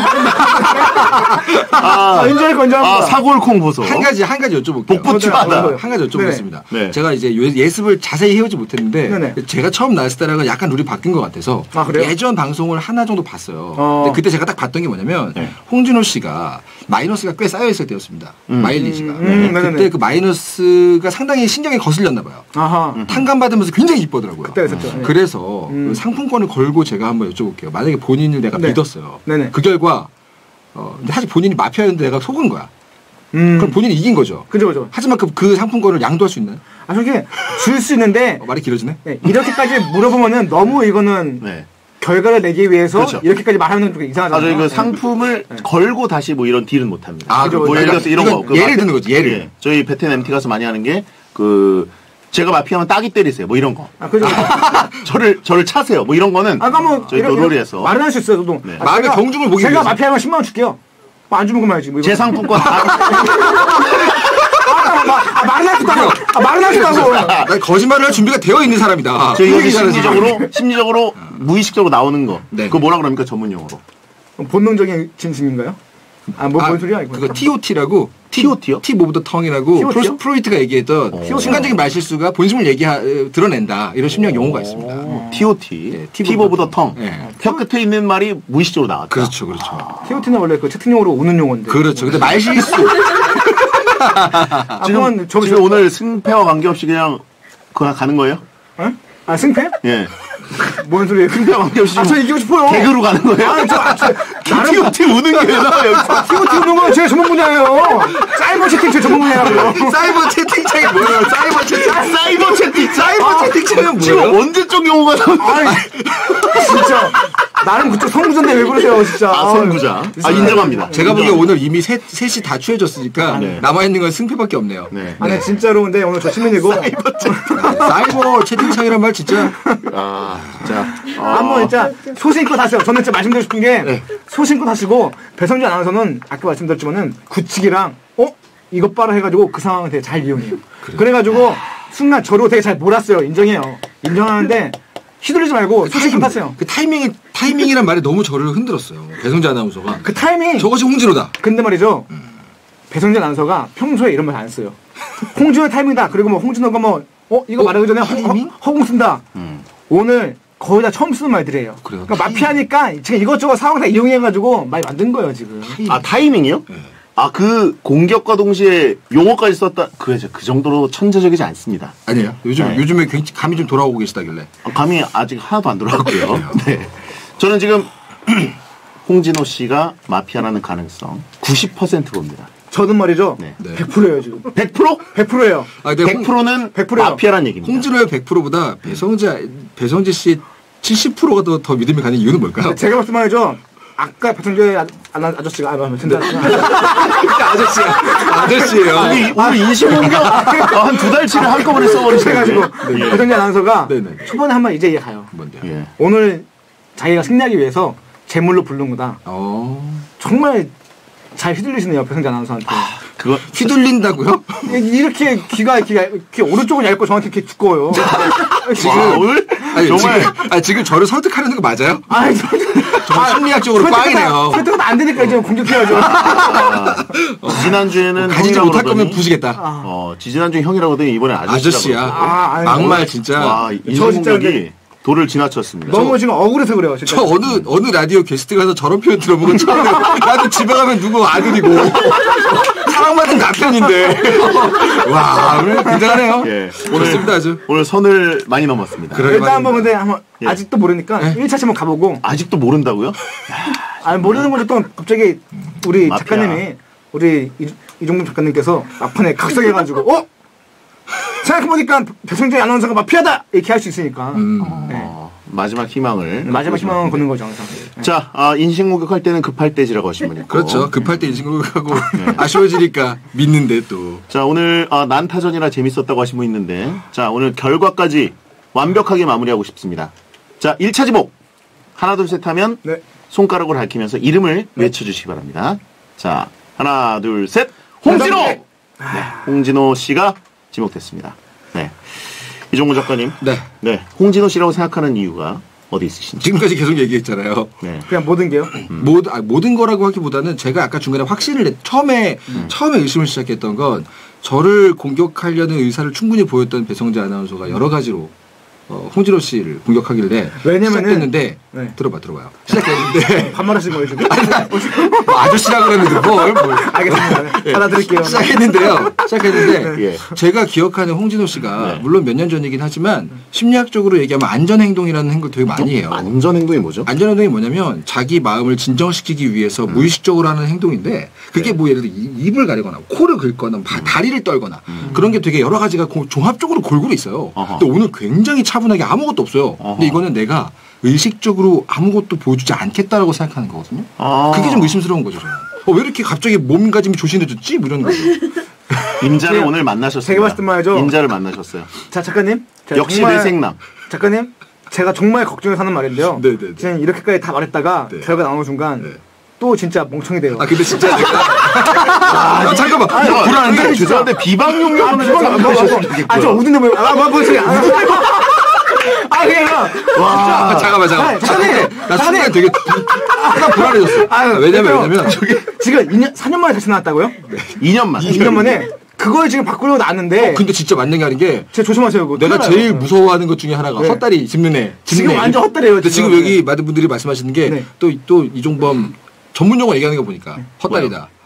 아, 아, 인정할 거 인정합니다. 아 사골콩 보소. 한 가지 한 가지 여쭤볼게요. 복부 추하다. 맞아요. 한 가지 여쭤보겠습니다. 네. 제가 이제 예- 예습을 자세히 해오지 못했는데 네네. 제가 처음 나왔을 때랑은 약간 룰이 바뀐 것 같아서 아, 그래요? 예전 방송을 하나 정도 봤어요. 어. 근데 그때 제가 딱 봤던 게 뭐냐면 네. 홍진호 씨가 마이너스가 꽤 쌓여 있을 때였습니다. 음. 마일리지가. 음, 네네네. 그때 그 마이너스가 상당히 신경이 거슬렸나 봐요. 아하. 탕감 받으면서 굉장히 이쁘더라고요. 그때 있었죠. 네. 그래서 음. 그 상품권을 걸고 제가 한번 여쭤볼게요. 만약에 본인을 내가 네. 믿었어요. 네네. 그 결과 어, 근데 사실 본인이 마피아였는데 내가 속은 거야. 음. 그럼 본인이 이긴 거죠. 그죠, 그죠. 하지만 그, 그 상품권을 양도할 수 있나요? 아, 저게 줄 수 있는데, 어, 말이 길어지네. 네, 이렇게까지 물어보면은 너무 이거는 네. 결과를 내기 위해서 그렇죠. 이렇게까지 말하는 건 좀 아, 이상하잖아요. 저희 그 네. 상품을 걸고 다시 뭐 이런 딜은 못 합니다. 아, 그죠, 뭐 그죠. 예를 들어서 이런 이건 거. 그 예를 마피- 드는 거지, 예를. 예. 저희 베텐 엠티 가서 많이 하는 게 그 제가 마피아면 따기 때리세요. 뭐 이런 거. 아, 그죠. 저를 저를 차세요. 뭐 이런 거는 아까 뭐, 저희 이런- 노돌이에서 말은 할 수 있어요, 저도. 네. 아, 마음의 제가- 경중을 보기 제가 위해서. 마피아면 십만 원 줄게요. 뭐 안 주면 그만이지. 뭐 이거. 제 상품권 다 아, 마- 아, 말은 할 수 있다고. 아, 말은 할 수 있다고. 난 거짓말을 할 준비가 되어 있는 사람이다. 저희 그 여기 얘기를 하는 심리적으로 심리적으로 무의식적으로 나오는 거. 네. 그거 뭐라 그럽니까 전문 용어로? 본능적인 진심인가요? 아, 뭐, 아, 뭔 소리야, 이거. 그거 티오티라고 티오티요? 티 오브 더 텅이라고 티오티요? 프로- 프로이트가 얘기했던 오. 순간적인 말실수가 본심을 얘기 드러낸다 이런 심리학 용어가 있습니다. 티오티, 네, 팁 오브 더 텅. 네. 혀 끝에 있는 말이 무의식적으로 나왔다. 그렇죠, 그렇죠. 티오티는 원래 그 채팅용어로 우는 용어인데. 그렇죠. 근데 말실수 아, 지금, 그건 저, 지금 오늘 승패와 관계없이 그냥 그냥 가는 거예요? 어? 아 승패? 예. 뭔 소리예요? 승패와 관계없이 아, 저 이기고 싶어요. 개그로 가는 거예요? 아, 저, 아, 저, 나름 티오티 우는 게 나와요. 티오티 우는 건 제 전문 분야예요. 사이버 채팅 제 전문 분야라고요. 사이버 채팅창이 뭐예요? 사이버 채팅. 사이버 채팅, 사이버 아, 채팅창은 뭐예요? 지금 지금 언제적 용어가 나오는 아니, 진짜. 나름 그쪽 선구자인데 왜 그러세요, 진짜. 아, 선구자. 아, 인정합니다. 제가 보기에 오늘 이미 셋, 셋이 다 취해졌으니까 네. 남아있는 건 승패밖에 없네요. 네. 아니, 진짜로 근데 오늘 저 시민이고. 사이버 채팅창이란 말 진짜. 아, 진짜. 한번 진짜 소신껏 하세요. 저는 진짜 말씀드리고 싶은 게 소신껏 하시고 배성재 아나운서는 아까 말씀드렸지만은 굳히기랑 어? 이것 봐라 해가지고 그 상황을 되게 잘 이용해요. 그래. 가지고 순간 저로 되게 잘 몰았어요. 인정해요. 인정하는데 휘둘리지 말고 소신껏 하세요. 그 타이밍, 타이밍이란 말이 너무 저를 흔들었어요. 배성재 아나운서가. 그 타이밍. 저것이 홍진호다. 근데 말이죠. 배성재 아나운서가 평소에 이런 말 안 써요. 홍진호의 타이밍이다. 그리고 뭐 홍진호가 뭐 어? 이거 어? 말하기 전에 허, 타이밍? 허, 허공 쓴다. 음. 오늘 거의 다 처음 쓰는 말들이에요. 그래요? 그러니까 마피아니까 지금 이것저것 상황 다 이용해가지고 많이 만든 거예요 지금. 아, 타이밍이요? 네. 아, 그 공격과 동시에 용어까지 썼다. 그, 그 정도로 천재적이지 않습니다. 아니에요. 요즘, 네. 요즘에 굉장히 감이 좀 돌아오고 계시다길래. 감이 아직 하나도 안 들어갔고요. 네. 저는 지금 홍진호 씨가 마피아라는 가능성 구십 퍼센트 봅니다. 저는 말이죠. 네. 네. 백 퍼센트예요 지금. 백 퍼센트? 백 퍼센트예요. 아, 근데 백 홍- 퍼센트는 백 퍼센트예요. 마피아라는 얘기입니다. 홍진호의 백 퍼센트보다 배성재, 배성재 씨 칠십 퍼센트가 더, 더 믿음이 가는 이유는 뭘까요? 제가 봤을 때 말이죠. 아까 배성재 아, 아, 아저씨가 아, 근데 아저씨야. 아저씨예요. 우리, 우리 인신공격 한 두 달치를 한꺼번에 써버리셔가지고. 그래가지고 배성재 아나운서가 네네. 초반에 한 번 이제 이해가요. 뭔데요? 예. 오늘 자기가 승리하기 위해서 재물로 부른 거다. 어. 정말 잘 휘둘리시네요 배성재 아나운서한테. 그거 휘둘린다고요? 이렇게 귀가 귀가 귀 오른쪽은 얇고 정확히 이렇게 두꺼워요. 와, 오늘 아니, 정말 지금, 아니, 지금 저를 설득하려는 거 맞아요? 아이 저 정말 심리학적으로 꽝이네요. 설득은 안 되니까 이제 공격해야죠. 아, 지난주에는 가지지 형이라고 못할 거면 그러더니 부수겠다. 어, 지난주에 형이라고 하더니 이번에 아저씨라고 아저씨야. 그러더라고요. 아, 아니, 막말 진짜. 와, 진짜 인신공격이 근데- 도를 지나쳤습니다. 너무 지금 억울해서 그래요. 진짜. 저 어느 어느 라디오 게스트 가서 저런 표현 들어본 건 처음이에요. 나도 집에 가면 누구 아들이고 사랑받은 남편인데. 와 오늘 굉장하네요. 예. 오늘 좋습니다 아주. 오늘 선을 많이 넘었습니다. 그래. 일단 한번 근데 한번 예. 아직도 모르니까 네. 일 차씩 한번 가보고 아직도 모른다고요? 아니 모르는 거죠. 또 갑자기 우리 마피아. 작가님이 우리 이- 이종국 작가님께서 막판에 각성해가지고 어? 생각해보니까 배성재 아나운서가 마피아다! 이렇게 할 수 있으니까 음. 네. 어, 마지막 희망을. 마지막 희망은 거는 거죠 항상. 네. 자, 아, 인신공격할 때는 급할 때지라고 하신 분 있고. 그렇죠. 급할 때 인신공격하고 아쉬워지니까 믿는데 또. 자, 오늘 아, 난타전이라 재밌었다고 하신 분 있는데, 자, 오늘 결과까지 완벽하게 마무리하고 싶습니다. 자, 일 차 지목. 하나, 둘, 셋 하면 네. 손가락으로 밝히면서 이름을 외쳐주시기 바랍니다. 자, 하나, 둘, 셋. 홍진호! 네, 홍진호 씨가 지목됐습니다. 네. 이종구 작가님. 네. 네. 홍진호 씨라고 생각하는 이유가 어디 있으신지. 지금까지 계속 얘기했잖아요. 네. 그냥 모든 게요. 모든, 아, 모든 거라고 하기보다는 제가 아까 중간에 확신을 냈, 처음에, 처음에 의심을 시작했던 건 저를 공격하려는 의사를 충분히 보였던 배성재 아나운서가 여러 가지로 어, 홍진호 씨를 공격하길래 왜냐면은- 시작됐는데 네. 들어봐 들어봐요. 시작됐는데 반말하신 거예요 지금? 뭐 아저씨라 그러는데 뭘, 뭘. 알겠습니다. 네. 받아들일게요. 시작했는데요. 시작했는데 예. 제가 기억하는 홍진호 씨가 네. 물론 몇 년 전이긴 하지만 심리학적으로 얘기하면 안전행동이라는 행동을 되게 많이 해요. 안전행동이 뭐죠? 안전행동이 뭐냐면 자기 마음을 진정시키기 위해서 무의식적으로 하는 행동인데 그게 뭐 예를 들어 이- 입을 가리거나 코를 긁거나 바- 다리를 떨거나 그런 게 되게 여러 가지가 고- 종합적으로 골고루 있어요. 어허. 근데 오늘 굉장히 차분하게 아무것도 없어요. 어허. 근데 이거는 내가 의식적으로 아무것도 보여주지 않겠다라고 생각하는 거거든요. 아. 그게 좀 의심스러운 거죠. 저는. 어, 왜 이렇게 갑자기 몸가짐이 조신해졌지? 뭐 이런 거죠. 임자를 제가- 오늘 만나셨습니다. 제가 봤을 때 말이죠. 임자를 만나셨어요. 자 작가님. 제가 역시 정말- 내 생남. 작가님. 제가 정말 걱정해서 하는 말인데요. 네, 네, 네. 지금 이렇게까지 다 말했다가 네. 결과 나오는 순간 네. 또 진짜 멍청이 돼요. 아 근데 진짜 내가 아, 잠깐만 아니, 이거 불안한데 아니, 죄송한데 비방 용량을 좀 삼으셨으면 좋겠고요. 아, 저 웃는데 뭐, 아, 뭐, 뭐, 소리. 아, 아, 그냥, 와. 아, 잠깐만 잠깐만. 아니, 작가님, 나 작가님. 순간 되게 약간 불안해졌어. 아, 왜냐면 그러니까 왜냐면 저기, 지금 이 년, 사 년 만에 다시 나왔다고요? 이 년만. 이 년 만에 그걸 지금 바꾸려고 나왔는데, 근데 진짜 맞는 게 아닌 게 제가 조심하세요. 그거. 내가 큰일 제일 나요. 무서워하는 것 중에 하나가 네. 헛다리 짚는 애. 지금 짚는 애. 완전 헛다리예요, 근데 지금. 지금 여기 많은 분들이 말씀하시는 네. 게 또 또 이종범 전문 용어 얘기하는 거 보니까 헛다리다.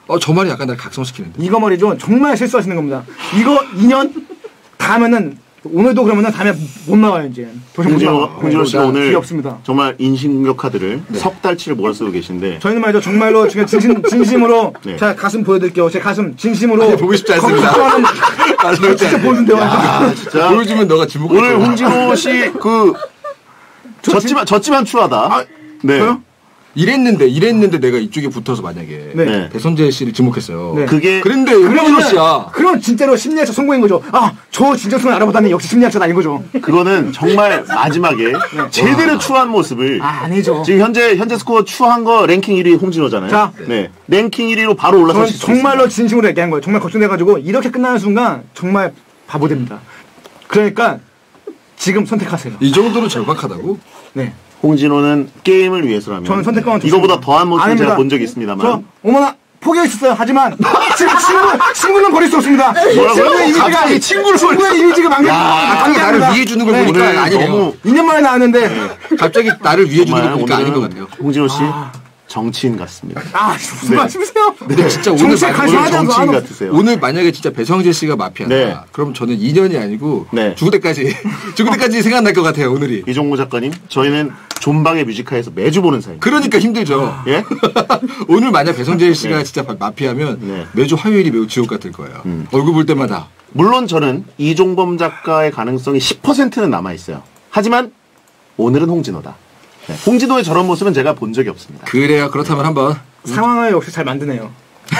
어, 저 말이 약간 날 각성시키는데. 이거 말이죠. 정말 실수하시는 겁니다. 이거 이 년 다음에는 오늘도 그러면은 다음에 못 나와요 이제. 홍진호, 홍진호 씨가 오늘 기회 없습니다. 정말 인신공격 카드를 네. 석 달치를 몰아쓰고 계신데 저희는 말이죠. 정말로 지금 진심, 진심으로 네. 자 가슴 보여드릴게요. 제 가슴 진심으로 아니, 보고 싶지 않습니다. 아, 진짜 보여준대요. 아, 진짜 보여주면 너가 지목할 오늘 거야. 홍진호 씨 그 졌지만 졌지만 추하다. 아, 네. 저요? 이랬는데 이랬는데 내가 이쪽에 붙어서 만약에 네. 네. 배선재 씨를 지목했어요. 네. 그게 그런데 홍진호 씨야. 그럼 진짜로 심리학자 성공인 거죠. 아, 저 진정성을 알아보다니 역시 심리학자다 인 거죠. 그거는 정말 마지막에 제대로 추한 모습을 아, 아니죠. 지금 현재 현재 스코어 추한 거 랭킹 일 위 홍진호잖아요. 자. 네. 랭킹 일 위로 바로 저는 올라서실 수 정말로 있습니다. 진심으로 얘기한 거예요. 정말 걱정돼가지고 이렇게 끝나는 순간 정말 바보 됩니다. 그러니까 지금 선택하세요. 이 정도로 절박하다고? 네. 홍진호는 게임을 위해서라면 저는 선택권은 이거보다 좋습니다. 더한 모습을 아닙니다. 제가 본 적이 있습니다만 저 어머나 포기했었어요. 하지만 지금 친구 친구는 버릴 수 없습니다. 뭐라고요? 친구의 이미지가 갑자기 친구를 친구의 이미지가 망가. 아, 갑자기 나를 위해 주는 걸 보니까 오늘 아니네요. 너무 이 년 만에 나왔는데 갑자기 나를 위해 주는 걸 정말 보니까 아닌 것 오늘은 같아요. 홍진호 씨 정치인 같습니다. 아 무슨 네. 말씀이세요? 근데 진짜 오늘 정치에 만- 관심 오늘 하지 않고 정치인 하는- 같으세요. 오늘 만약에 진짜 배성재 씨가 마피아다. 네. 그럼 저는 이 년이 아니고 네. 죽을 때까지 죽을 때까지 생각날 것 같아요. 오늘이. 이종모 작가님, 저희는 존박의 뮤지카에서 매주 보는 사이입니다. 그러니까 힘들죠. 예? 오늘 만약 배성재 씨가 네. 진짜 마피아면 네. 매주 화요일이 매우 지옥 같을 거예요. 음. 얼굴 볼 때마다. 물론 저는 이종범 작가의 가능성이 십 퍼센트는 남아 있어요. 하지만 오늘은 홍진호다. 네. 홍진호의 저런 모습은 제가 본 적이 없습니다. 그래요. 그렇다면 한번 상황을 역시 잘 만드네요.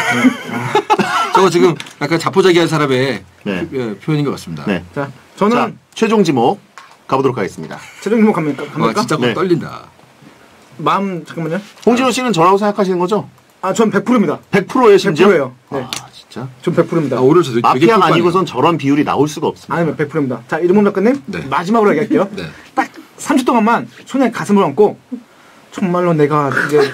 저거 지금 약간 자포자기한 사람의 네. 예, 표현인 것 같습니다. 네. 자 저는 자, 최종 지목 가보도록 하겠습니다. 최종 주목 갑니까? 와 갑니까? 진짜 네. 떨린다. 마음 잠깐만요. 홍진호 씨는 저라고 생각하시는 거죠? 아 전 백 퍼센트입니다. 백 퍼센트예요 심지어? 백 퍼센트예요. 네. 아 진짜? 전 백 퍼센트입니다. 아, 오늘 저 되게 마피아가 꿀빨이에요. 아니고선 저런 비율이 나올 수가 없습니다. 아니면 백 퍼센트입니다. 자 이종범 작가님 네. 마지막으로 얘기할게요. 네. 딱 삼 초 동안만 손에 가슴을 얹고 정말로 내가 이제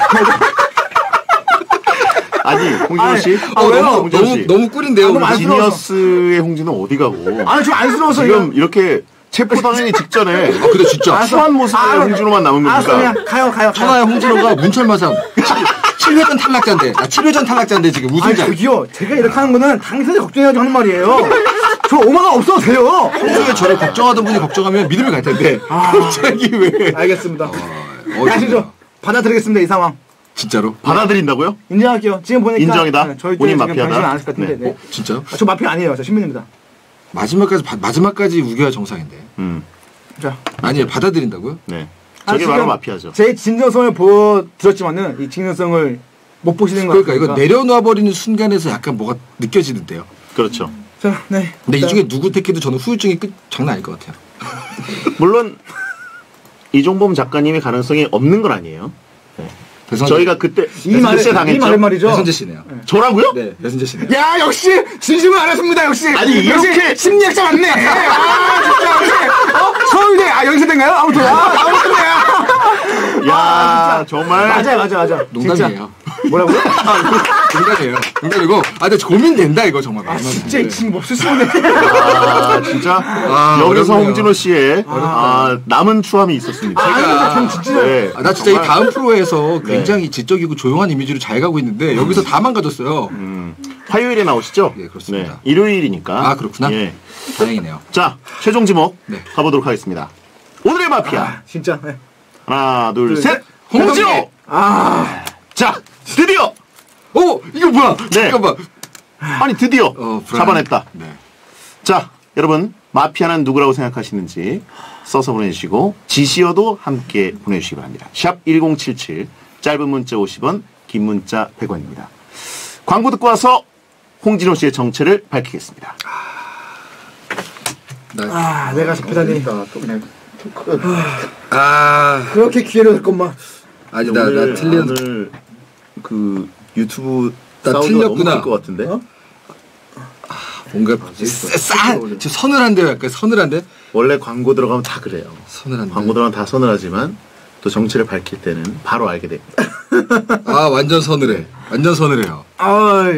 아니 홍진호 아니, 씨, 아, 어, 왜요? 너무 홍진호 너무 씨, 너무 꿀인데요. 아, 오늘 너무 안 지금. 지니어스의 홍진호 어디 가고? 아니 좀 안쓰러워서 지금 이렇게 체포당하기 직전에 아 근데 진짜 알았어. 추한 모습의 아, 홍진호만 남은 알았어 겁니까? 그냥 가요 가요. 가요. 천하의 홍진호가 문철마상 칠 회전 탈락자인데 아 칠 회전 탈락자인데 지금 아니 우승자. 저기요 제가 이렇게 하는 거는 당신이 걱정해가지고 하는 말이에요. 저 오만 원 없어도 돼요. 평소에 저를 걱정하던 분이 걱정하면 믿음이 갈 텐데 갑자기 왜? 알겠습니다. 어, 아시죠? 받아들이겠습니다 이 상황. 진짜로? 받아들인다고요? 인정할게요. 지금 보니까 인정이다? 네, 저희 본인 지금 마피아다? 변신 안 했을 것 같은데. 네. 네. 어, 진짜요? 아, 저 마피아 아니에요. 저 신민입니다. 마지막까지 바- 마지막까지 우겨야 정상인데. 음, 자, 아니요 받아들인다고요? 네. 아, 저게 지금 바로 마피아죠. 제 진정성을 보여드렸지만은 이 진정성을 못 보시는 것 그러니까 같으니까. 이거 내려놔 버리는 순간에서 약간 뭐가 느껴지는데요. 그렇죠. 자, 네. 근데 이 자, 중에 누구 택해도 저는 후유증이 끝 장난 아닐 것 같아요. 물론 이종범 작가님의 가능성이 없는 건 아니에요. 배선재, 저희가 그때 이 말에 그때 이 당했죠. 말은 말이죠. 배선재 씨네요. 저라고요? 네, 배선재 씨네요. 야 역시 진심을 알았습니다. 역시 아니, 역시 이렇게- 심리학자 맞네. 아 진짜 역시 어? 서울대 아 연세대인가요? 아무튼 아 아무튼요. 야 정말 맞아요, 맞아, 맞아. 농담이에요. 진짜. 뭐라고요? 농담이에요. 농담이고. 아 근데 고민된다 이거 정말. 아 진짜 이 친구 몹쓸 쓰네. 아 진짜 아, 여기서 어렵네요. 홍진호 씨의 아, 남은 추함이 있었습니다. 제가 전 진짜 네. 아, 나 진짜 이 정말, 다음 프로에서 네. 굉장히 지적이고 조용한 이미지로 잘 가고 있는데 여기서 다 망가졌어요. 음, 화요일에 나오시죠? 예, 그렇습니다. 네, 일요일이니까. 아, 그렇구나. 예. 다행이네요. 자 최종 지목 네. 가보도록 하겠습니다. 오늘의 마피아 아, 진짜. 네. 하나 둘 둘, 셋 셋. 홍진호. 아 자 드디어 오 이거 뭐야? 네. 잠깐만. 아니 드디어 어, 불안해. 잡아냈다. 네. 자, 여러분 마피아는 누구라고 생각하시는지 써서 보내주시고 지시어도 함께 보내주시기 바랍니다. 샵 일공칠칠 짧은 문자 오십 원 긴 문자 백 원입니다. 광고 듣고 와서 홍진호 씨의 정체를 밝히겠습니다. 나, 아, 내가 잡히다니. 아 그렇게 기회를 얻건만. 아니 나 나 틀린 오늘 그 유튜브 나 사운드가 틀렸구나. 너무 클것 같은데. 어? 뭔가 싸 저 서늘한데요, 약간 서늘한데 원래 광고 들어가면 다 그래요. 서늘한데. 광고 들어가면 다 서늘하지만 또 정체를 밝힐 때는 바로 알게 됩니다. 아 완전 서늘해, 완전 서늘해요. 아이,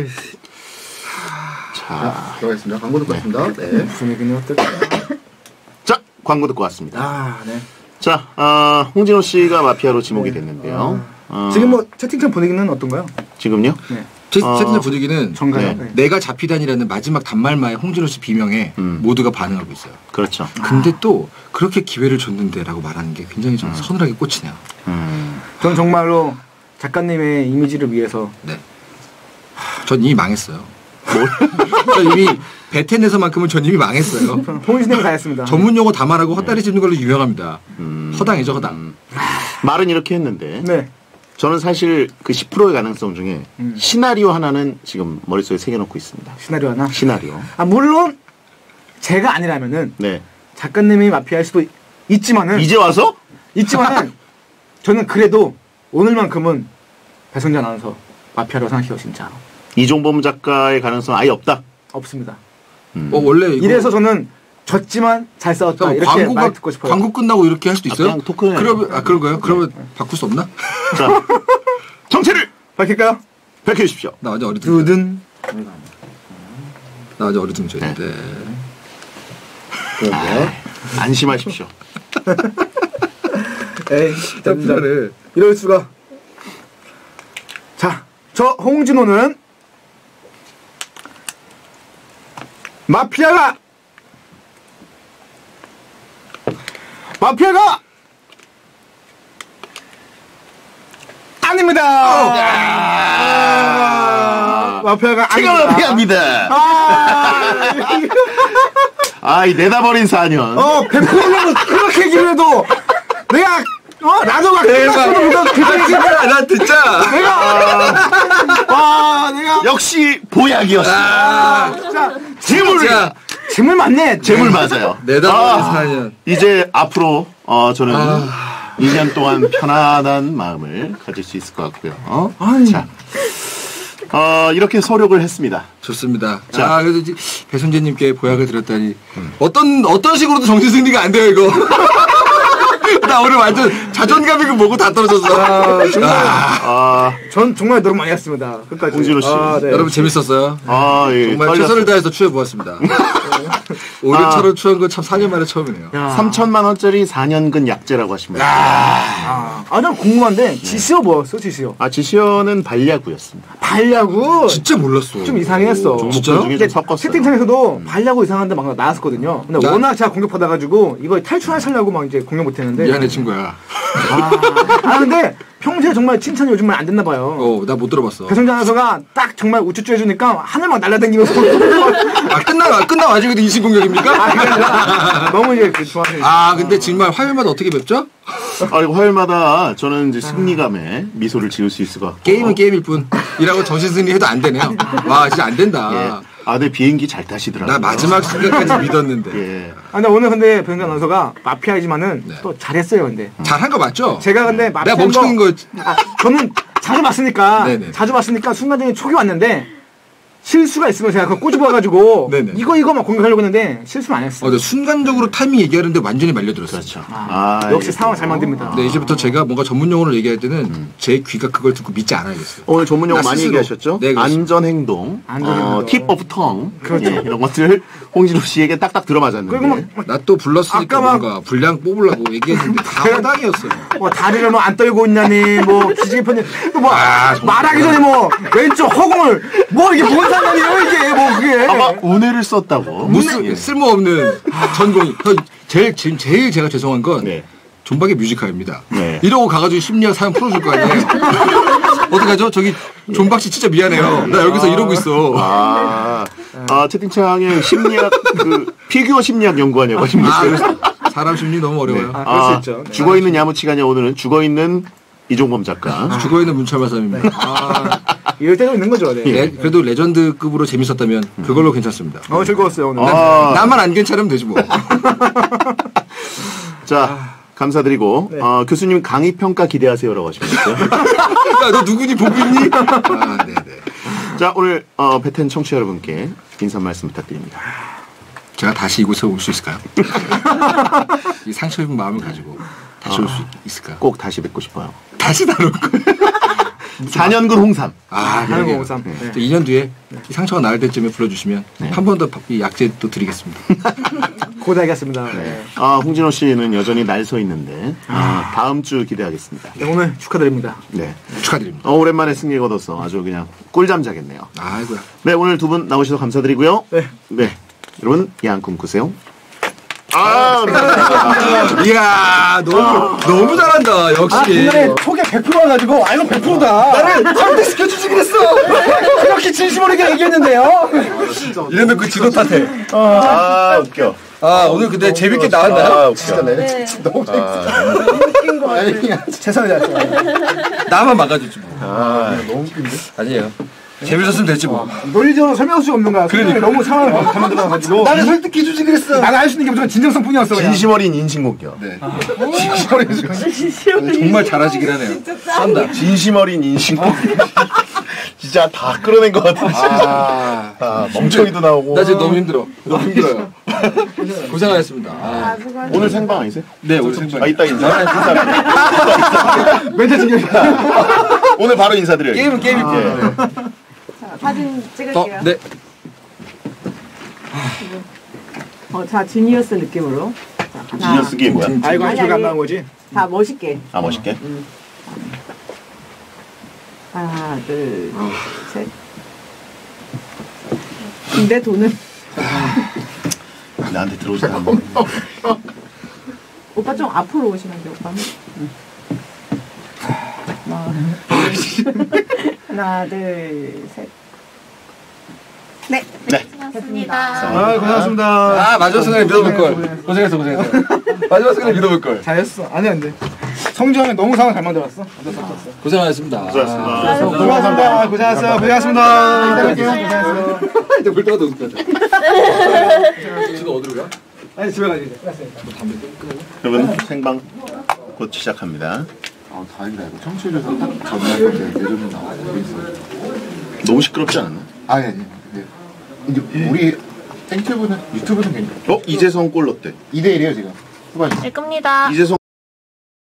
자, 들어가겠습니다. 광고 듣고 왔습니다. 네. 무슨 얘기냐, 어떨까? 자 광고 듣고 왔습니다. 아, 네. 자, 어, 홍진호 씨가 마피아로 지목이 됐는데요. 어, 지금 뭐 채팅창 분위기는 어떤가요? 지금요? 네. 제 어, 채팅창 분위기는 정가요. 네. 네. 내가 자피단이라는 마지막 단말마의 홍진호 씨 비명에 음. 모두가 반응하고 있어요. 그렇죠. 근데 또 그렇게 기회를 줬는데라고 말하는 게 굉장히 좀 서늘하게 꽂히네요. 음. 전 정말로 작가님의 이미지를 위해서 네. 전 이미 망했어요. 저 이미 베텐에서만큼은 전 이미 망했어요. 홍신님 다 했습니다. 전문 용어 다 말하고 헛다리 짚는 걸로 유명합니다. 음. 허당이죠, 허당. 음. 말은 이렇게 했는데 네. 저는 사실 그 십 퍼센트의 가능성 중에 음. 시나리오 하나는 지금 머릿속에 새겨놓고 있습니다. 시나리오 하나. 시나리오. 아 물론 제가 아니라면은 네. 작가님이 마피아일 수도 있지만은 이제 와서? 있지만은 저는 그래도 오늘만큼은 배성재 아나운서 마피아라고 생각해요 진짜. 이종범 작가의 가능성 아예 없다. 없습니다. 음. 어, 원래 이거 이래서 저는 졌지만 잘 싸웠다 형, 이렇게 광고가 말 듣고 싶어요. 광고 끝나고 이렇게 할 수도 아, 있어요? 그냥 토크네요. 그러면 아 그런 거예요? 그러면 바꿀 수 없나? 자, 정체를 밝힐까요? 밝혀주십시오. 나 완전 어리둥절. 두든. 나 완전 어리둥절인데. 아, 안심하십시오. 에이, 답변을 이럴 수가. 자, 저 홍진호는 마피아가 마피아가 아닙니다. 아, 마피아가 제가 아닙니다. 마피아입니다. 아, 아, 이 내다버린 사 년. 어, 백 퍼센트 그렇게 얘기를 해도 내가 어 나도 막 끝났어도 못하고 그렇게 얘기를 나 듣자. 내가 와 내가 역시 보약이었어. 아, 진짜 재물, 자, 재물 많네. 재물 맞아요. 내다버린 아, 사 년. 이제 앞으로 어, 저는 아. 이 년 동안 편안한 마음을 가질 수 있을 것 같고요. 어? 아이. 자, 어, 이렇게 소력을 했습니다. 좋습니다. 자. 자, 그래서 이제 배순재님께 보약을 드렸다니 어떤 어떤 식으로도 정신 승리가 안 돼요 이거. 나 오늘 완전 자존감이 그 뭐고 다 떨어졌어. 아, 정말 아, 전 정말 노력 많이 했습니다. 끝까지. 홍진호 씨. 아, 네. 여러분 재밌었어요. 아, 예. 정말 떨렸어. 최선을 다해서 추해보았습니다. 오른처럼 추한 건 참 사 년 만에 처음이네요. 야. 삼천만 원짜리 사 년근 약제라고 하십니다. 아, 아, 난 궁금한데 지시어 뭐였어? 지시어. 아, 지시어는 발야구였습니다. 발야구. 진짜 몰랐어. 좀 이상했어. 좀 진짜요? 중에 좀 근데 섞었어요. 채팅창에서도 발야구 이상한데 막 나왔었거든요. 근데 나- 워낙 제가 공격받아가지고 이거 탈출하시려고 막 이제 공격 못했는데. 미안해 친구야. 아, 아 근데 평소에 정말 칭찬이 요즘은 안 됐나 봐요. 어, 나 못 들어봤어. 배성재 아나운서가 딱 정말 우쭈쭈 해주니까 하늘 막 날아다니면서 아 끝나 끝나 와지고도 인신 공격입니까? 너무 이제 그 좋아하시는. 아 근데 정말 화요일마다 어떻게 뵙죠? 아, 이거 화요일마다 저는 이제 승리감에 미소를 지을 수 있을 것 같고. 게임은 게임일 뿐이라고 정신 승리해도 안 되네요. 와 진짜 안 된다. 예. 아, 네, 비행기 잘 타시더라고요. 나 마지막 순간까지 믿었는데 예. 아, 근데 오늘 근데 배성재 아나운서가 마피아이지만은 네. 또 잘했어요, 근데. 잘한 거 맞죠? 제가 근데 마피아. 내가 멍청인 거 아, 저는 자주 봤으니까. 네네. 자주 봤으니까 순간적인 촉이 왔는데 실수가 있으면 제가 그거 꼬집어가지고 네네. 이거 이거 막 공격하려고 했는데 실수는 안 했어요. 어, 네, 순간적으로 타이밍 얘기하는데 완전히 말려들었어요. 그렇죠. 아, 아, 역시 예. 상황 잘 만듭니다. 네, 이제부터 제가 뭔가 전문 용어를 얘기할 때는 제 귀가 그걸 듣고 믿지 않아야겠어요. 오늘 전문 용어 나 많이 스스로. 얘기하셨죠? 네, 그렇습니다. 안전행동, 안전행동. 어, 팁 오브 텅, 그렇죠. 예, 이런 것들 홍진호 씨에게 딱딱 들어맞았는데. 그리고 막, 막 나 또 불렀으니까 아까 막- 뭔가 분량 뽑으려고 얘기했는데 다 허당이었어요. 뭐 다리를 뭐 안 떨고 있냐니 뭐 기지개 편지 뭐 아, 정말. 말하기 전에 뭐 왼쪽 허공을 뭐 이게 뭔 상관이에요 이게 뭐 그게 아마 운해를 썼다고. 무슨 예. 쓸모없는 전공이. 저 제일 지금 제일 제가 죄송한 건 네. 존박의 뮤지컬입니다. 네. 이러고 가가지고 심리학 사연 풀어줄 거 아니에요. 어떡하죠? 저기 존박 씨 진짜 미안해요. 나 여기서 이러고 있어. 아, 아, 채팅창에 심리학, 그, 피규어 심리학 연구하냐고 하십니다. 아, 사람 심리 너무 어려워요. 아, 그럴 수 있죠. 네. 죽어있는 야무치가 아니라 오늘은 죽어있는 이종범 작가. 죽어있는 문철만 쌤입니다. 아, 이럴 때도 있는 거죠. 네. 레- 그래도 레전드급으로 재밌었다면 그걸로 괜찮습니다. 어 즐거웠어요 오늘. 아. 나만 안 괜찮으면 되지 뭐. 자, 감사드리고, 네. 어, 교수님 강의평가 기대하세요라고 하십니다. 야, 너 누구니 보고 있니? 아, 네네. 자, 오늘, 어, 베텐 청취자 여러분께 인사 말씀 부탁드립니다. 제가 다시 이곳에 올 수 있을까요? 이 상처 입은 마음을 가지고 다시 올 수 있을까요? 꼭 다시 뵙고 싶어요. 다시 나올 거예요. 사 년근 홍삼. 아, 하는 그러게요. 거 오삼. 네. 이 년 뒤에 이 상처가 나을 때쯤에 불러주시면 한 번 더 이 약제 또 드리겠습니다. 고생하셨습니다. 네. 아, 홍진호 씨는 여전히 날 서 있는데 아, 다음 주 기대하겠습니다. 네, 오늘 축하드립니다. 네. 축하드립니다. 어, 오랜만에 승리 거둬서 아주 그냥 꿀잠 자겠네요. 아이고야. 네, 오늘 두 분 나오셔서 감사드리고요. 네. 네. 여러분, 야한 꿈 꾸세요. 아, 이야, 너무, 너무 잘한다, 역시. 아, 중간에 초계 백 퍼센트 와가지고, 아, 이건 백 퍼센트다. 나를 설득시켜주지 그랬어. 그렇게 진심 어리게 얘기했는데요. 이러면 그 지도 탓해. 아, 웃겨. 아, 오늘 근데 재밌게 나왔나요? 아, 웃겨. 네. 너무 웃긴 거 같아. 최선을 다했어. 나만 막아주지 뭐. 아, 너무 웃긴데? 아니에요. 재밌었으면 됐지 뭐. 논리적으로 설명할 수가 없는 거야. 그러니까 너무 상황을 가만 들어가가지고. 나를 설득해주지 그랬어. 나가 할 수 있는 게 무조건 진정성뿐이었어. 그냥. 진심 어린 인신 공격. 네. 진심 어린 정말 잘하시긴 하네요. 싼다. 진심 어린 인신 공격. 진짜 다 끌어낸 것 같아. 아, 아, 멍청이도 나오고. 나 지금 너무 힘들어. 너무 힘들어요. 고생하셨습니다. 아. 오늘 생방 아니세요? 네, 오늘 생방. 아, 이따 인사. 인사. 멘트 중요해. 오늘 바로 인사드려요. 게임은 게임일게요. 아, 자, 사진 어, 찍을게요. 네. 어, 자, 지니어스 느낌으로. 자, 하나, 지니어스 게 뭐야? 아이고, 아니, 한줄안 아니. 나온 거지? 자, 멋있게. 아, 멋있게? 하나, 둘, 셋. 근데 돈은 나한테 들어오지 않는 오빠 좀 앞으로 오시면 돼요, 오빠는. 하나, 하나, 둘, 셋. 네. 네. 고맙습니다. 아, 고생하셨습니다. 아, 마지막 순간에 믿어볼 걸. 고생했어, 고생했어. 마지막 순간에 믿어볼 걸. 잘했어. 아니, 안 돼. 성주형이 너무 상황 잘 만들었어. 어쩔 수 없었어. 고생하셨습니다. 고생하셨습니다. 고생하셨습니다. 고생하셨어요. 고생하셨습니다. 기다릴게요. 고생하셨어요. 이제 물 떠가도 웃겨. 지금 어디로 가? 아니, 집에 가야지. 끝났으니까. 여러분, 생방 곧 시작합니다. 아 다행이다 이거 청취율에서 딱 전날 때 예전에 나와요. 너무 시끄럽지 않았나? 아니 아니 네. 이제 우리 땡튜브는 유튜브는 괜찮아. 어? 이재성 골 넣었대. 이 대 일이에요 지금 후반이. 될 겁니다. 이재성